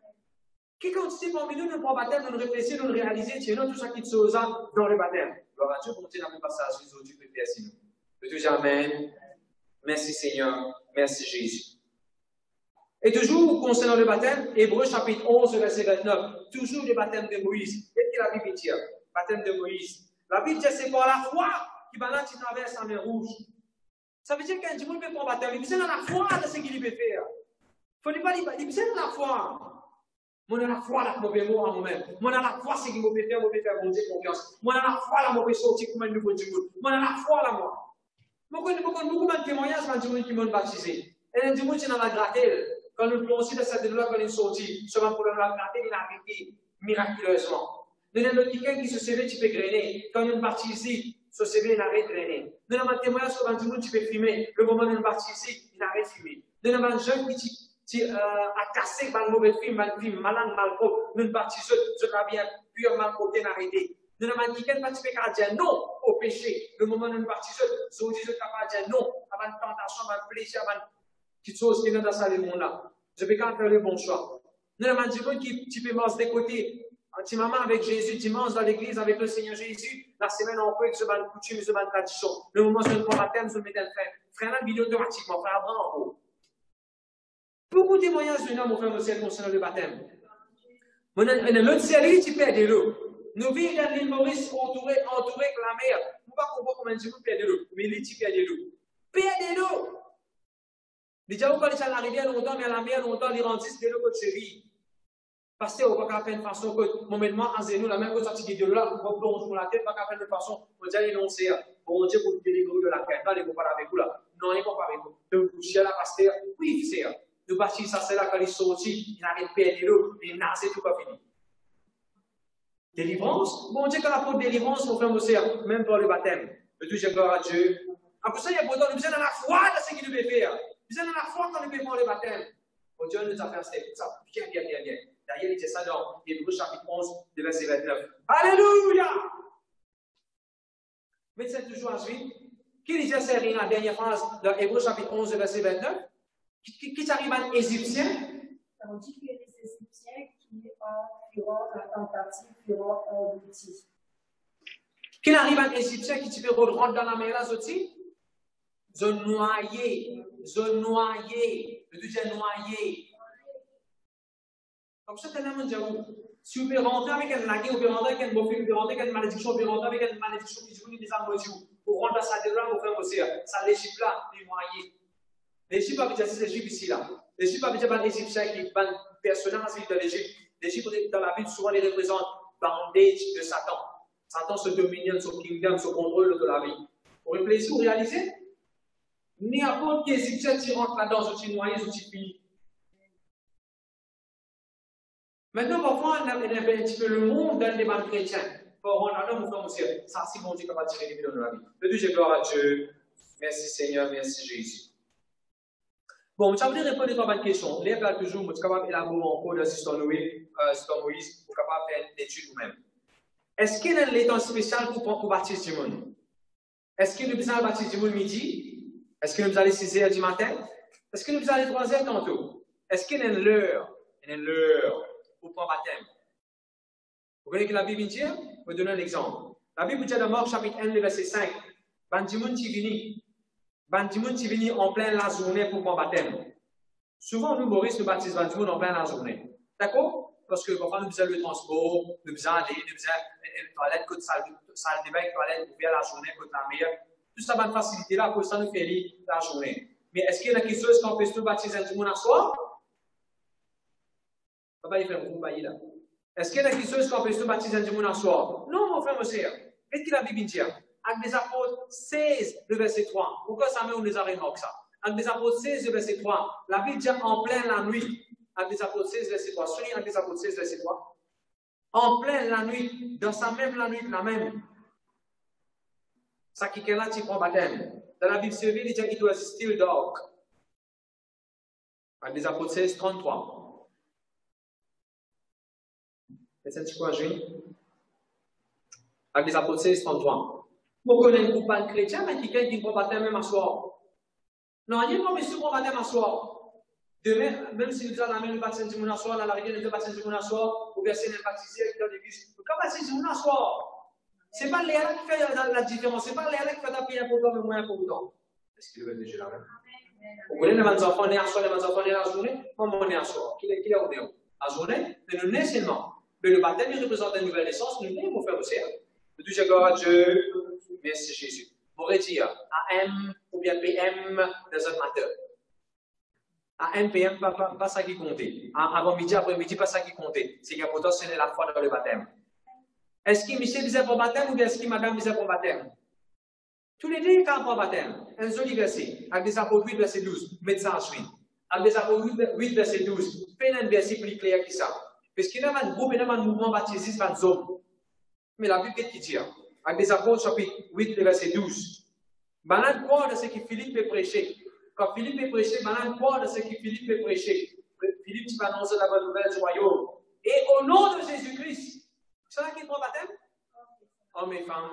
Qui quantité parmi nous, nous prend baptême, nous réfléchissons, nous réalisons, tiens, tout ça qui te sauve dans le baptême. Gloire à Dieu, pour monter dans mon passage, aujourd'hui, je peux faire sinon. Je touche jamais. Merci Seigneur, merci Jésus. Et toujours concernant le baptême, Hébreux chapitre onze, verset vingt-neuf, toujours le baptême de Moïse. Qu'est-ce que la Bible dit? Baptême de Moïse. La Bible dit c'est par la foi qui va là, tu traverses la mer rouge. Ça veut dire qu'un dimanche peut prendre baptême, il est dans la foi de ce qu'il peut faire. Il ne faut pas dire, il est dans la foi. Moi, dans la foi, là, je peux mourir à moi-même. Moi, dans la foi, c'est qu'il me peut faire, je peux faire mon Dieu confiance. Moi, dans la foi, là, je peux sortir comme un nouveau Dieu. Moi, dans la foi, là, moi. Moi, je connais beaucoup de témoignages dans le qui m'ont baptisé. Et le dimanche, c'est dans la gratelle. Quand nous plongeons dans cette là quand nous sortons, souvent pour la gratelle, il a arrêté miraculeusement. Nous avons quelqu'un qui se sévère, tu peux grainer. Quand nous partons ici, se sévère, il arrête de grainer. Nous avons un témoignage sur le dimanche, tu peux fumer. Le moment où nous partons ici, il arrête de fumer. Nous avons un jeune qui Tu euh, a cassé un mauvais film, un film malade, mal propre. Nous partons sur ce qui a bien pur mal côté arrêté. Nous avons dit quelqu'un qui peut dire non au péché. Le moment où nous partons sur ce qui a dire non avant une tentation, avant un plaisir, avant une petite chose qui est dans ce monde-là. Je peux quand faire le bon choix. Nous avons dit qui tu peux manger des côtés. Un petit moment avec Jésus, dimanche dans l'église avec le Seigneur Jésus. La semaine, on peut que je vais une coutume, je vais une tradition. Le moment où je prends la thème, je mets un frère. Frère, là, vidéo automatiquement, frère Abraham en haut. Beaucoup de témoignages venant, mon frère, monsieur, concernant le baptême. Dans l'autre série, tu perds de l'eau. Nous vivons dans l'île Maurice entourée entouré de la mer. Nous ne pouvons pas comprendre comment tu perds de l'eau. Mais l'île, tu perds de l'eau. Perds de l'eau. Déjà, quand il y a la rivière longtemps, mais à la mer longtemps, il rendit de l'eau que tu vis. Parce qu'on ne peut pas faire de façon que, moment, en zéro, la même chose, tu dis de là, on va plonger pour la tête, on ne peut pas faire de façon, on dit énoncer. Bon Dieu, pour te délivrer de la tête, là, ils ne vont pas avec vous là. Non, ils ne vont pas avec vous. De vous coucher là, pasteur, oui, c'est ça. Nous partons, ça c'est là quand il sortit, il avait perdu l'eau, il n'a c'est tout pas fini. Délivrance, bon Dieu, quand la peau de délivrance, mon frère, monsieur, même pour le baptême, le tout, j'ai gloire à Dieu. Après ça, il y a pourtant, nous sommes dans la foi de ce qu'il devait faire. Nous sommes dans la foi quand nous devons le baptême. Bon Dieu nous a fait ça bien, bien, bien, bien. D'ailleurs, il dit ça dans Hébreux chapitre onze, verset vingt-neuf. Alléluia! Mais c'est toujours ensuite. Qui disait ça, la dernière phrase dans Hébreux chapitre onze, verset vingt-neuf? Qui, qui arrive à l'Égyptien? Tandis que les Égyptiens qui en feront la tentative feront engloutis. Qui arrive à l'Égyptien qui te rentre dans la mer là aussi? Zone noyée, zone noyée, le deuxième noyé. Comme ça, tu as un dire si vous pouvez rentrer avec un lagué, vous pouvez rentrer avec un beau film, vous pouvez rentrer avec une malédiction, vous pouvez rentrer avec une malédiction qui joue des armes de pour rentrer dans sa déroule, vous pouvez aussi. Ça, l'Égypte là, les noyés. L'Égypte va dire c'est l'Égypte ici là. L'Égypte va dire l'Égyptien qui est un personnage de l'Égypte. L'Égypte dans la Bible souvent les représente bandage de Satan. Satan se domine, son kingdom, son contrôle de la vie. Vous réfléchissez, vous réalisez? N'importe quel Égyptien qui rentre là-dedans, je suis noyé, je suis fini. Maintenant, parfois, on a un petit peu le monde dans les bancs chrétiens. Pour rendre un homme, on fait ça, c'est mon Dieu qui va tirer les vies de la vie. Le Dieu, j'ai gloire à Dieu. Merci Seigneur, merci Jésus. Bon, je vais répondre à trois bonnes questions. Les gars, toujours, je suis capable d'élaborer encore de l'histoire Moïse, je suis capable de faire l'étude vous-même. Est-ce qu'il y a un temps spécial pour pour baptiser du monde? Est-ce que nous allons baptiser du monde midi? Est-ce que nous allons six heures du matin? Est-ce que nous allons trois heures tantôt? Est-ce qu'il y a une heure? Il y a une heure pour prendre baptême. Vous connaissez que la Bible dit? Je vais vous donner un exemple. La Bible dit dans Marc chapitre un, verset cinq. Bandimoun qui vient. Bandimoun qui vient en plein la journée pour prendre baptême. Souvent, nous, Maurice, nous baptisons Bandimoun en plein la journée. D'accord? Parce que parfois, nous faisons le transport, nous faisons aller, nous faisons une toilette, côté salle de bain, toilette, ouverte la journée, côté la mer. tout ça va faciliter là pour ça nous faire la journée. Mais est-ce qu'il y a quelque chose qu'on peut se baptiser du monde à soi? Papa, il fait un gros bailli là. Est-ce qu'il y a quelque chose qu'on peut se baptiser du monde à soi? Non, mon frère, monsieur. Qu'est-ce qu'il a dit, Bintia? Avec des apôtres seize, le verset trois. Pourquoi ça met on les a remarqué ça? Avec des apôtres seize, le verset trois. La Bible dit en plein la nuit. Avec des apôtres seize, verset trois. Souvenez avec des apôtres seize, verset trois. En plein la nuit, dans sa même la nuit, la même. Ça qui est là, tu prends baptême. Dans la Bible, c'est vrai, il dit it was still dark. Avec des apôtres seize, trente-trois. Est-ce que tu crois, Jules? Avec des apôtres seize, trente-trois. Pour qu'on ait un groupe de chrétiens, mais quelqu'un qui prend baptême même à soir. Non, il n'y a pas besoin de prendre baptême à soir. Demain, même si nous avons le baptême du monde à soir, dans la rigueur, le baptême du monde à soir, ou bien c'est un baptisé dans l'église. Le baptême du monde à soir, ce n'est pas l'air qui fait la, la différence, ce n'est pas l'air qui fait taper un peu moins important. Est-ce qu'il veut déjà la même? Vous voyez, les enfants nés à soir, les enfants nés à la journée, comment on est à soir? Qui est au néo? À journée, mais nous naissons seulement. Mais le baptême, il représente une nouvelle naissance, nous venons pour faire aussi. Le Dieu God, Dieu, merci Jésus. On pourrait dire A M ou bien P M dans un matin. À M P M, pas, pas, pas ça qui comptait. Avant midi, après midi, pas ça qui comptait. C'est qu'important, c'est la foi dans le baptême. Est-ce que Michel disait pour baptême ou bien est-ce que madame disait pour baptême? Tous les deux, il y a un baptême. Un joli verset. Avec des apôtres huit, verset douze. Mettez ça ensuite. Avec des apôtres huit, verset douze. Faites un verset plus clair que ça. Parce qu'il y a un groupe, il y a un mouvement baptisé, c'est un homme. Mais la Bible, qu'est-ce qu'il dit? Avec des apôtres, chapitre huit, verset douze. Malade croire de ce que Philippe peut prêcher. Quand Philippe est prêché, malade croire de ce que Philippe est prêché. Philippe, tu vas annoncer la bonne nouvelle du royaume. Et au nom de Jésus-Christ, c'est là qu'il prend baptême? Hommes et femmes.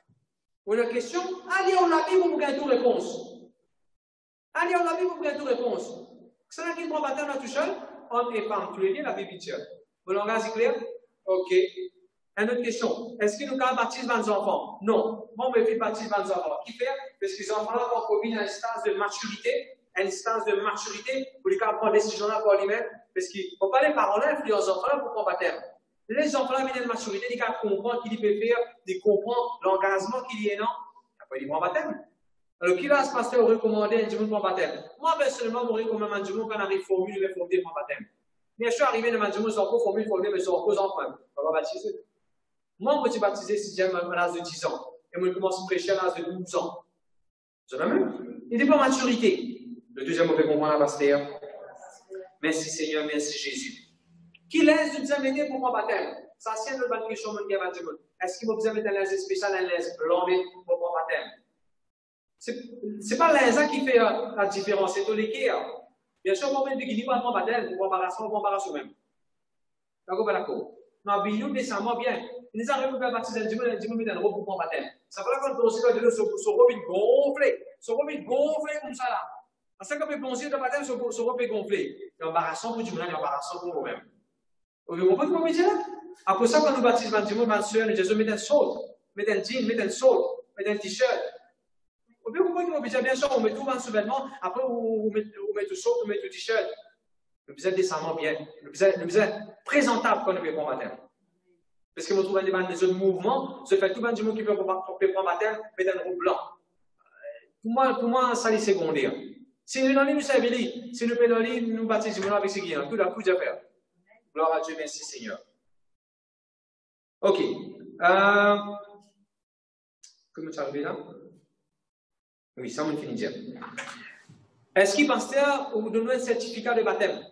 Ou une question? Allez, on l'a Bible, vous gagnez toute réponse. Allez, on l'a Bible, vous gagnez toute réponse. C'est là qu'il prend baptême là tout seul? Hommes et femmes. Tous les deux, la Bible dit. Vous langage est clair? Ok. Une autre question. Est-ce que nous baptisons les enfants? Non. Moi, je vais baptiser les enfants. Qui fait? Parce que les enfants-là ont commis une instance de maturité, une instance de maturité pour les cas prendre des décisions-là pour lui-même. Parce qu'il ne faut pas les parents influencer les enfants-là pour prendre baptême. Les enfants-là, ils ont une maturité, ils comprennent qu'ils peuvent faire, ils comprennent l'engagement qu'il y a, non? Après, ils prennent baptême. Alors, qui va se passer au recommander un dimanche pour prendre baptême? Moi, personnellement, je recommande un dimanche quand on arrive formule, je vais formuler pour baptême. Mais je suis arrivé dans un dimanche, sans formule, formule, mais sans cause enfants. On va baptiser. Moi, je suis baptisé si j'ai à l'âge de dix ans. Et moi, je commence à prêcher à l'âge de douze ans. C'est la même. Il n'est pas maturité. Le deuxième, on fait comprendre à pasteur. Merci Seigneur, merci Jésus. Qui laisse du deuxième été pour mon baptême? Ça, c'est une bonne question, mon gars. Est-ce qu'il vous avez un linge spécial, un linge blanc pour mon baptême? Ce n'est pas l'inza qui fait euh, la différence, c'est tout l'équerre. Bien sûr, on peut dire qu'il n'y a pas de baptême, pour embarrasser, pour embarrasser même. D'accord, pas d'accord. Non, mais nous, descendons bien. Nous arrivons à baptiser un dimanche, un dimanche, un robe pour mon baptême. Ça veut dire qu'on peut aussi dire son robe est gonflé. Son robe est gonflé comme ça là. Parce qu'on peut penser que le baptême, son robe est gonflé. C'est embarrassant pour du monde, c'est embarrassant pour vous-même. Vous comprenez ce que je veux dire? Après ça, quand nous baptisons un dimanche, ma soeur, Jésus met un saut, met un jean, met un saut, met un t-shirt. Vous comprenez ce que je veux dire? Bien sûr, on met tout dans ce vêtement, après on met le saut, on met le t-shirt. Nous êtes décemment bien. Nous êtes présentables quand nous faisons baptême. Parce que vous trouvez des autres mouvements, vous faites tout le monde qui peut prendre baptême, mais dans le robe blanc. Pour moi, pour moi, ça est secondaire. Si nous n'allons nous servir, si nous pouvons aller nous baptiser avec ce qui est, tout la coup de faire. Gloire à Dieu, merci Seigneur. Ok. Euh, comment tu arrivé là? Oui, ça, on finit de dire. Est-ce qu'il pasteur vous donne un certificat de baptême?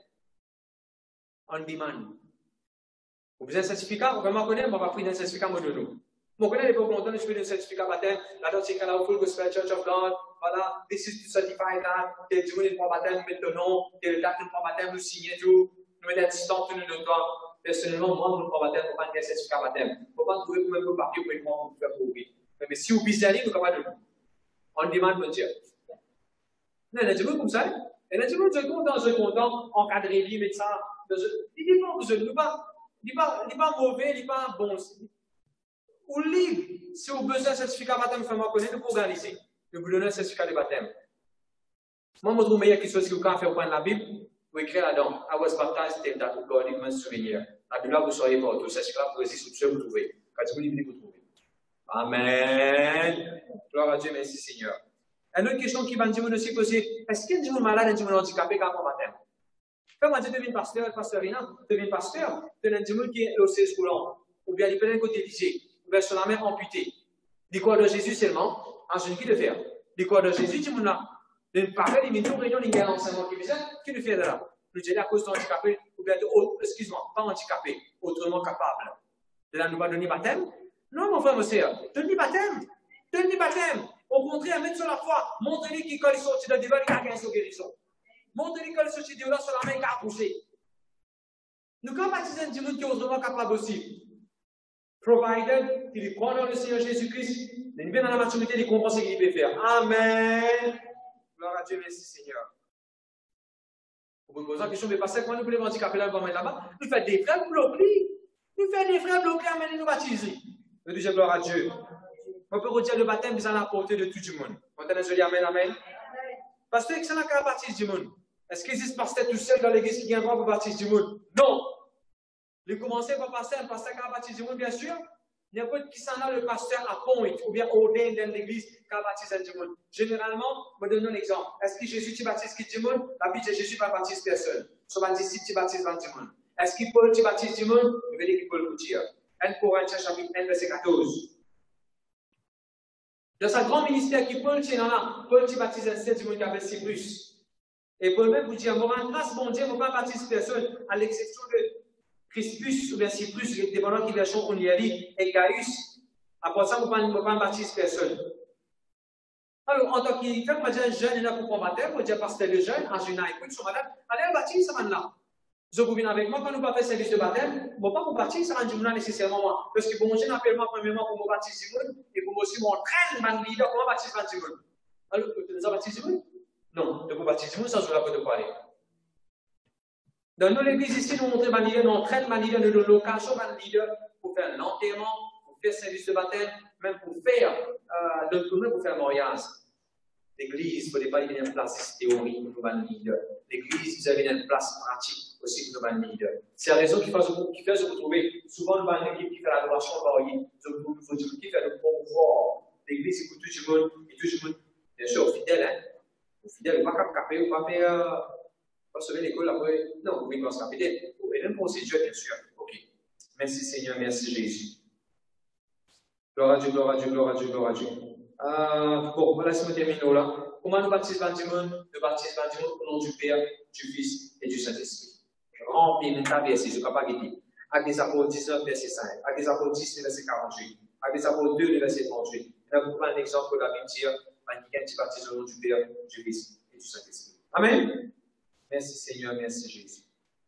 On demande. Vous avez un certificat, vous vraiment connaître, on va prendre un certificat de nous. Vous connaissez les peu longtemps, je fais un certificat de baptême, là-dedans, c'est quand Full Gospel Church of God, voilà, this is to certify that, tel jour, il prend baptême, met le nom, tel date, il prend baptême, nous signez tout, nous mettons à distance, nous nous donnons. Personnellement, moi, je prends baptême, pour pas un certificat de baptême. Il ne faut pas trouver même un papier pour le prendre, pour faire pour lui. Mais si vous visez aller, nous sommes capables de nous. On demande, mon Dieu. Non, il y a des gens comme ça. Il y a des gens qui sont contents, sont contents, encadrer lui, mettre ça. Il dit non, vous ne pas. Il n'est pas mauvais, il n'est pas bon. Ou libre. Si vous avez besoin d'un certificat de baptême, faites-moi connaître, vous pouvez organiser. Je vous donne un certificat de baptême. Moi, je trouve meilleur quelque chose que vous pouvez faire prendre la Bible, vous écrivez là-dedans. I was baptized in that God, il me souvenir. La Bible là, vous soyez pas. Tout certificat, vous réussissez, vous pouvez vous trouver. Quand vous lisez, vous trouvez. Amen. Gloire à Dieu, merci Seigneur. Une autre question qui va nous aussi poser, est-ce qu'il y a des gens malades, des gens handicapés quand on baptême? Quand on dit devine pasteur, pasteur Rina, devine pasteur, tu as des gens qui est au seize roulant, ou bien il peut être côté visé, ou bien sur la main amputée. Du corps de Jésus seulement, en jeune qui le fait. Du corps de Jésus, tu m'as dit, une parfaite imitation, réunion, il y a un enseignement qui vient, qui le fait de là. Nous disons à cause d'handicapé, ou bien de, excuse-moi, pas handicapé, autrement capable. De la nouvelle donner baptême? Non, mon frère, mon sœur, donner baptême. Donner baptême. Au contraire, mettre sur la foi, montrez-lui qu'il est sorti de la débat, il a gagné son guérison. Montrez-lui qu'il est sorti de là sur la main, il a poussé. Nous, quand baptisons du monde qui est autrement capable aussi, provided qu'il croit dans le Seigneur Jésus-Christ, il vient dans la maturité, il comprend ce qu'il peut faire. Amen. Gloire à Dieu, merci Seigneur. Vous me posez la question, mais parce que quand nous voulons handicaper là-bas, nous faisons des frères bloqués. Nous faisons des frères bloqués, mais nous baptisons. Nous disons gloire à Dieu. On peut redire le baptême, vous en à la portée de tout le monde. On entend je dis amen, amen. Parce que c'est là qu'on baptise du monde. Est-ce qu'il existe pasteur tout seul dans l'église qui a un droit pour baptiser du monde? Non. Il commence par pasteur, un pasteur qui a baptisé du monde, bien sûr. Il y a pas qui s'en a le pasteur à point ou bien ordain dans l'église qui a baptisé du monde. Généralement, je vais donner un exemple. Est-ce que Jésus tu baptises qui du monde? La Bible de Jésus ne baptise personne. Sur la disciple, tu baptises du monde. Est-ce qu'il Paul tu baptises du monde? Je vais dire qu'il Paul vous dire. un Corinthiens chapitre un, verset quatorze. Dans sa grand ministère qui Paul tient là, Paul tu baptises un sept du monde qui appelle Cyprus. Et Paul même vous dit, moi, en grâce, mon Dieu, je ne vais pas baptiser personne, à l'exception de Crispus ou bien Cyprus, dépendant qui version on y a dit, et Gaius. Après ça, vous ne pouvez pas baptiser personne. Alors, en tant que fait, moi, j'ai un jeune, il a pour prendre baptême, moi, j'ai un pasteur de jeune, en jeune, écoute, sur madame, allez, baptise, ça va là. Je vous viens avec moi, quand nous pas fait service de baptême, je ne vais pas vous baptiser, ça va là nécessairement moi. Parce que bon, j'ai un appel, moi, premièrement, pour me baptiser, et pour aussi m'entraîner, man leader, comment baptiser le monde. Alors, tu nous as baptisé, oui? Non, de vous baptiser, sans je ne de parler. Dans nos églises ici, nous montrons un leader, nous entraînons un leader, nous donnons l'occasion à un leader pour faire l'enterrement, pour faire service de baptême, même pour faire euh, d'autres choses, pour faire le mariage. L'église, il ne faut pas y avoir une place théorique pour un leader. L'église, vous avez une place pratique aussi pour un leader. C'est la raison qui fait que vous trouvez souvent une équipe qui fait l'adoration variée, vous trouvez qui fait le pouvoir. L'église, écoute tout le monde, et tout le monde, bien sûr, fidèle, hein. Fidèle, pas capé, ou pas faire. Pas sauver l'école après. Non, oui, quand c'est capé. Et même pour Dieu, bien sûr. Ok. Merci Seigneur, merci Jésus. Gloire à Dieu, gloire à Dieu, gloire à Dieu, gloire à Dieu. Euh, bon, voilà, si nous terminons là. Comment nous baptisons du monde? Nous baptisons du monde au nom du Père, du Fils et du Saint-Esprit. Remplis une table ici, je ne peux pas guetter. Avec des apôtres dix-neuf, verset cinq. Avec des apôtres dix, verset quarante-huit. Avec des apôtres deux, verset trente-huit. Là, vous prenez un exemple que la Bible dit. Quelqu'un qui baptise au nom du Père, du Fils et du Saint-Esprit. Amen. Merci Seigneur, merci Jésus.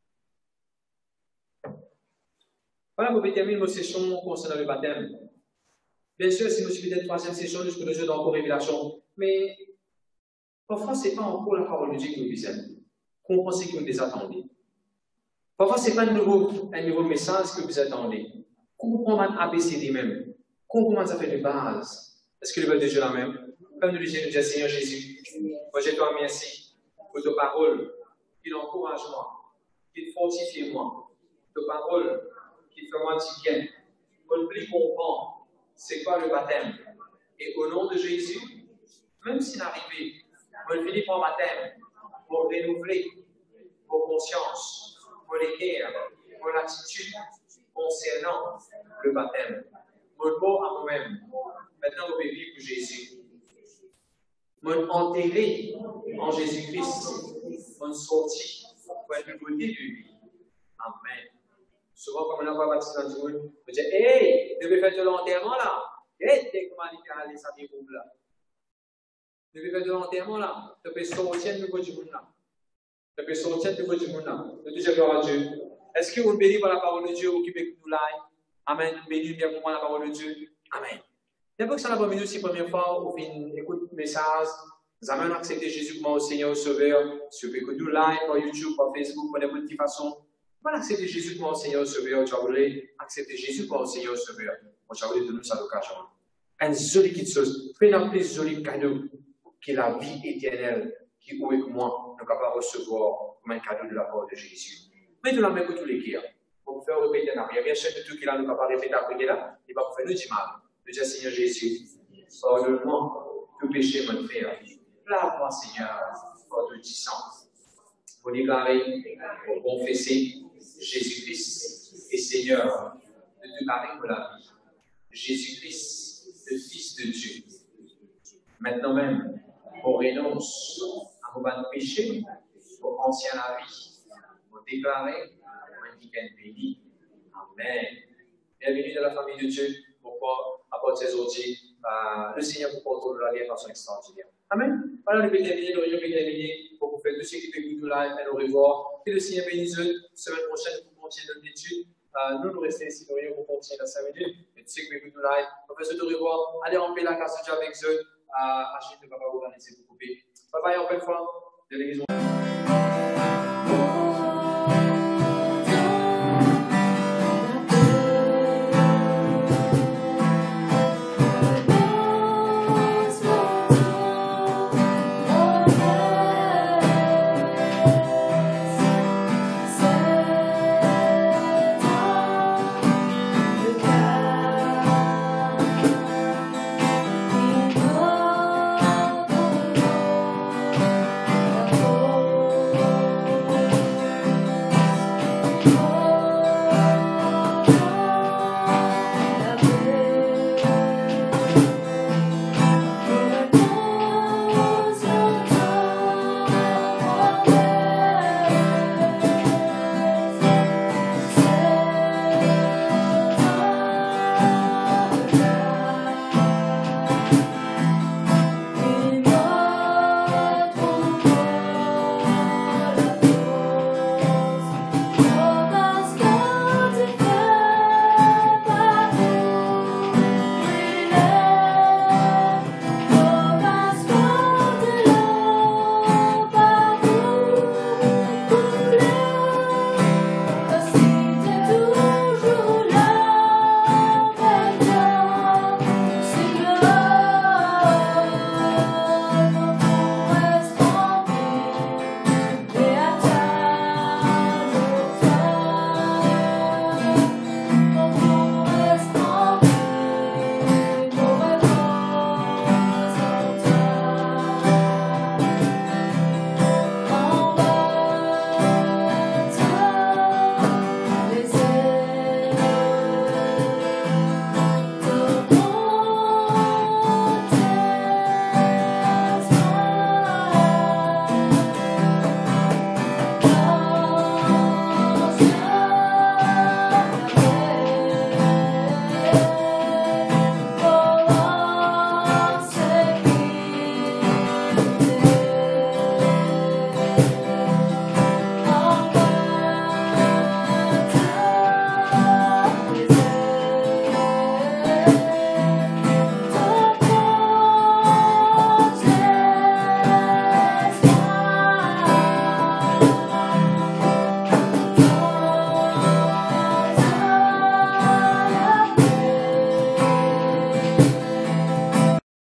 Voilà, vous pouvez terminer nos sessions concernant le baptême. Bien sûr, si nous suivons la troisième session, nous connaissons dans encore révélation. Mais parfois, ce n'est pas encore la parole de Dieu qui nous vise. Comprenez ce que vous les attendez. Parfois, ce n'est pas un nouveau, un nouveau message que vous attendez. Comprenez A B C D même. Comprenez ça fait de base. Est-ce que le veut de Dieu la même? Comme nous le disons, nous Seigneur Jésus, moi je te remercie pour ta parole qui encourage moi, qui fortifie moi, ta parole qui fait moi ticket, pour plus comprendre c'est quoi le baptême. Et au nom de Jésus, même s'il arrivé, on finit par baptême, pour renouveler vos consciences, vos l'équerre, vos attitudes concernant le baptême. Mon mot à moi-même, maintenant vous pouvez vivre pour Jésus. Mon enterré en Jésus-Christ, mon sorti pour être côté de lui. Amen. Souvent, comme on a pas baptisé dans le monde, on dit, hey, vous devez faire de l'enterrement là. Hey, t'es comment il aller ça des groupes là. Vous devez faire de l'enterrement là. Tu peux sortir de nouveau du monde là. Tu peux sortir de nouveau du monde là. Tu dis, gloire à Dieu. Est-ce que vous bénissez par la parole de Dieu ou qui peut nous live? Amen. Bénis bien pour moi la parole de Dieu. Amen. D'abord que ça n'a pas venu aussi première fois, au fin, écoute le message, vous avez accepté Jésus comme Seigneur Sauveur, si vous écoutez nous live, par YouTube, par Facebook, par n'importe quelle façon, vous allez accepter Jésus comme Seigneur Sauveur, tu vas accepter Jésus comme Seigneur Sauveur. Moi, je vais donner ça l'occasion. Une jolie petite chose, fais un plus joli cadeau, qui est la vie éternelle, qui est avec moi, nous capables de recevoir comme un cadeau de la part de Jésus. Mais de la même que tous les cœurs, pour vous faire répéter en arrière, bien sûr que tout qui là, nous capables de répéter après là, il va vous faire nous du mal. de dire, Seigneur Jésus, pardonne-moi tout péché, mon frère. Lave-moi, Seigneur, par tout sang. Pour déclarer, pour confesser Jésus-Christ est Seigneur de toute la règle de la vie. Jésus-Christ, le Fils de Dieu. Maintenant même, on renonce à nos péchés, pour ancien la vie, pour déclarer un week-end béni. Amen. Bienvenue dans la famille de Dieu. Pourquoi, à partir d'aujourd'hui, euh, le Seigneur vous contrôle la vie de façon extraordinaire. Amen. Voilà, le terminé, le réunion est terminé. Pour vous faire tout ce qui fait que nous là, et au revoir. Que le Seigneur bénisse. Semaine prochaine, pour continuer notre étude. Euh, nous, nous restons ici, nous réunion pour continuer dans cinq minutes. Et tout ce qui fait que nous là, on fait se revoir. Allez remplir la casse de Dieu avec eux. À Achille, ne va pas vous laisser vous couper. Bye bye, encore une fois. De l'église.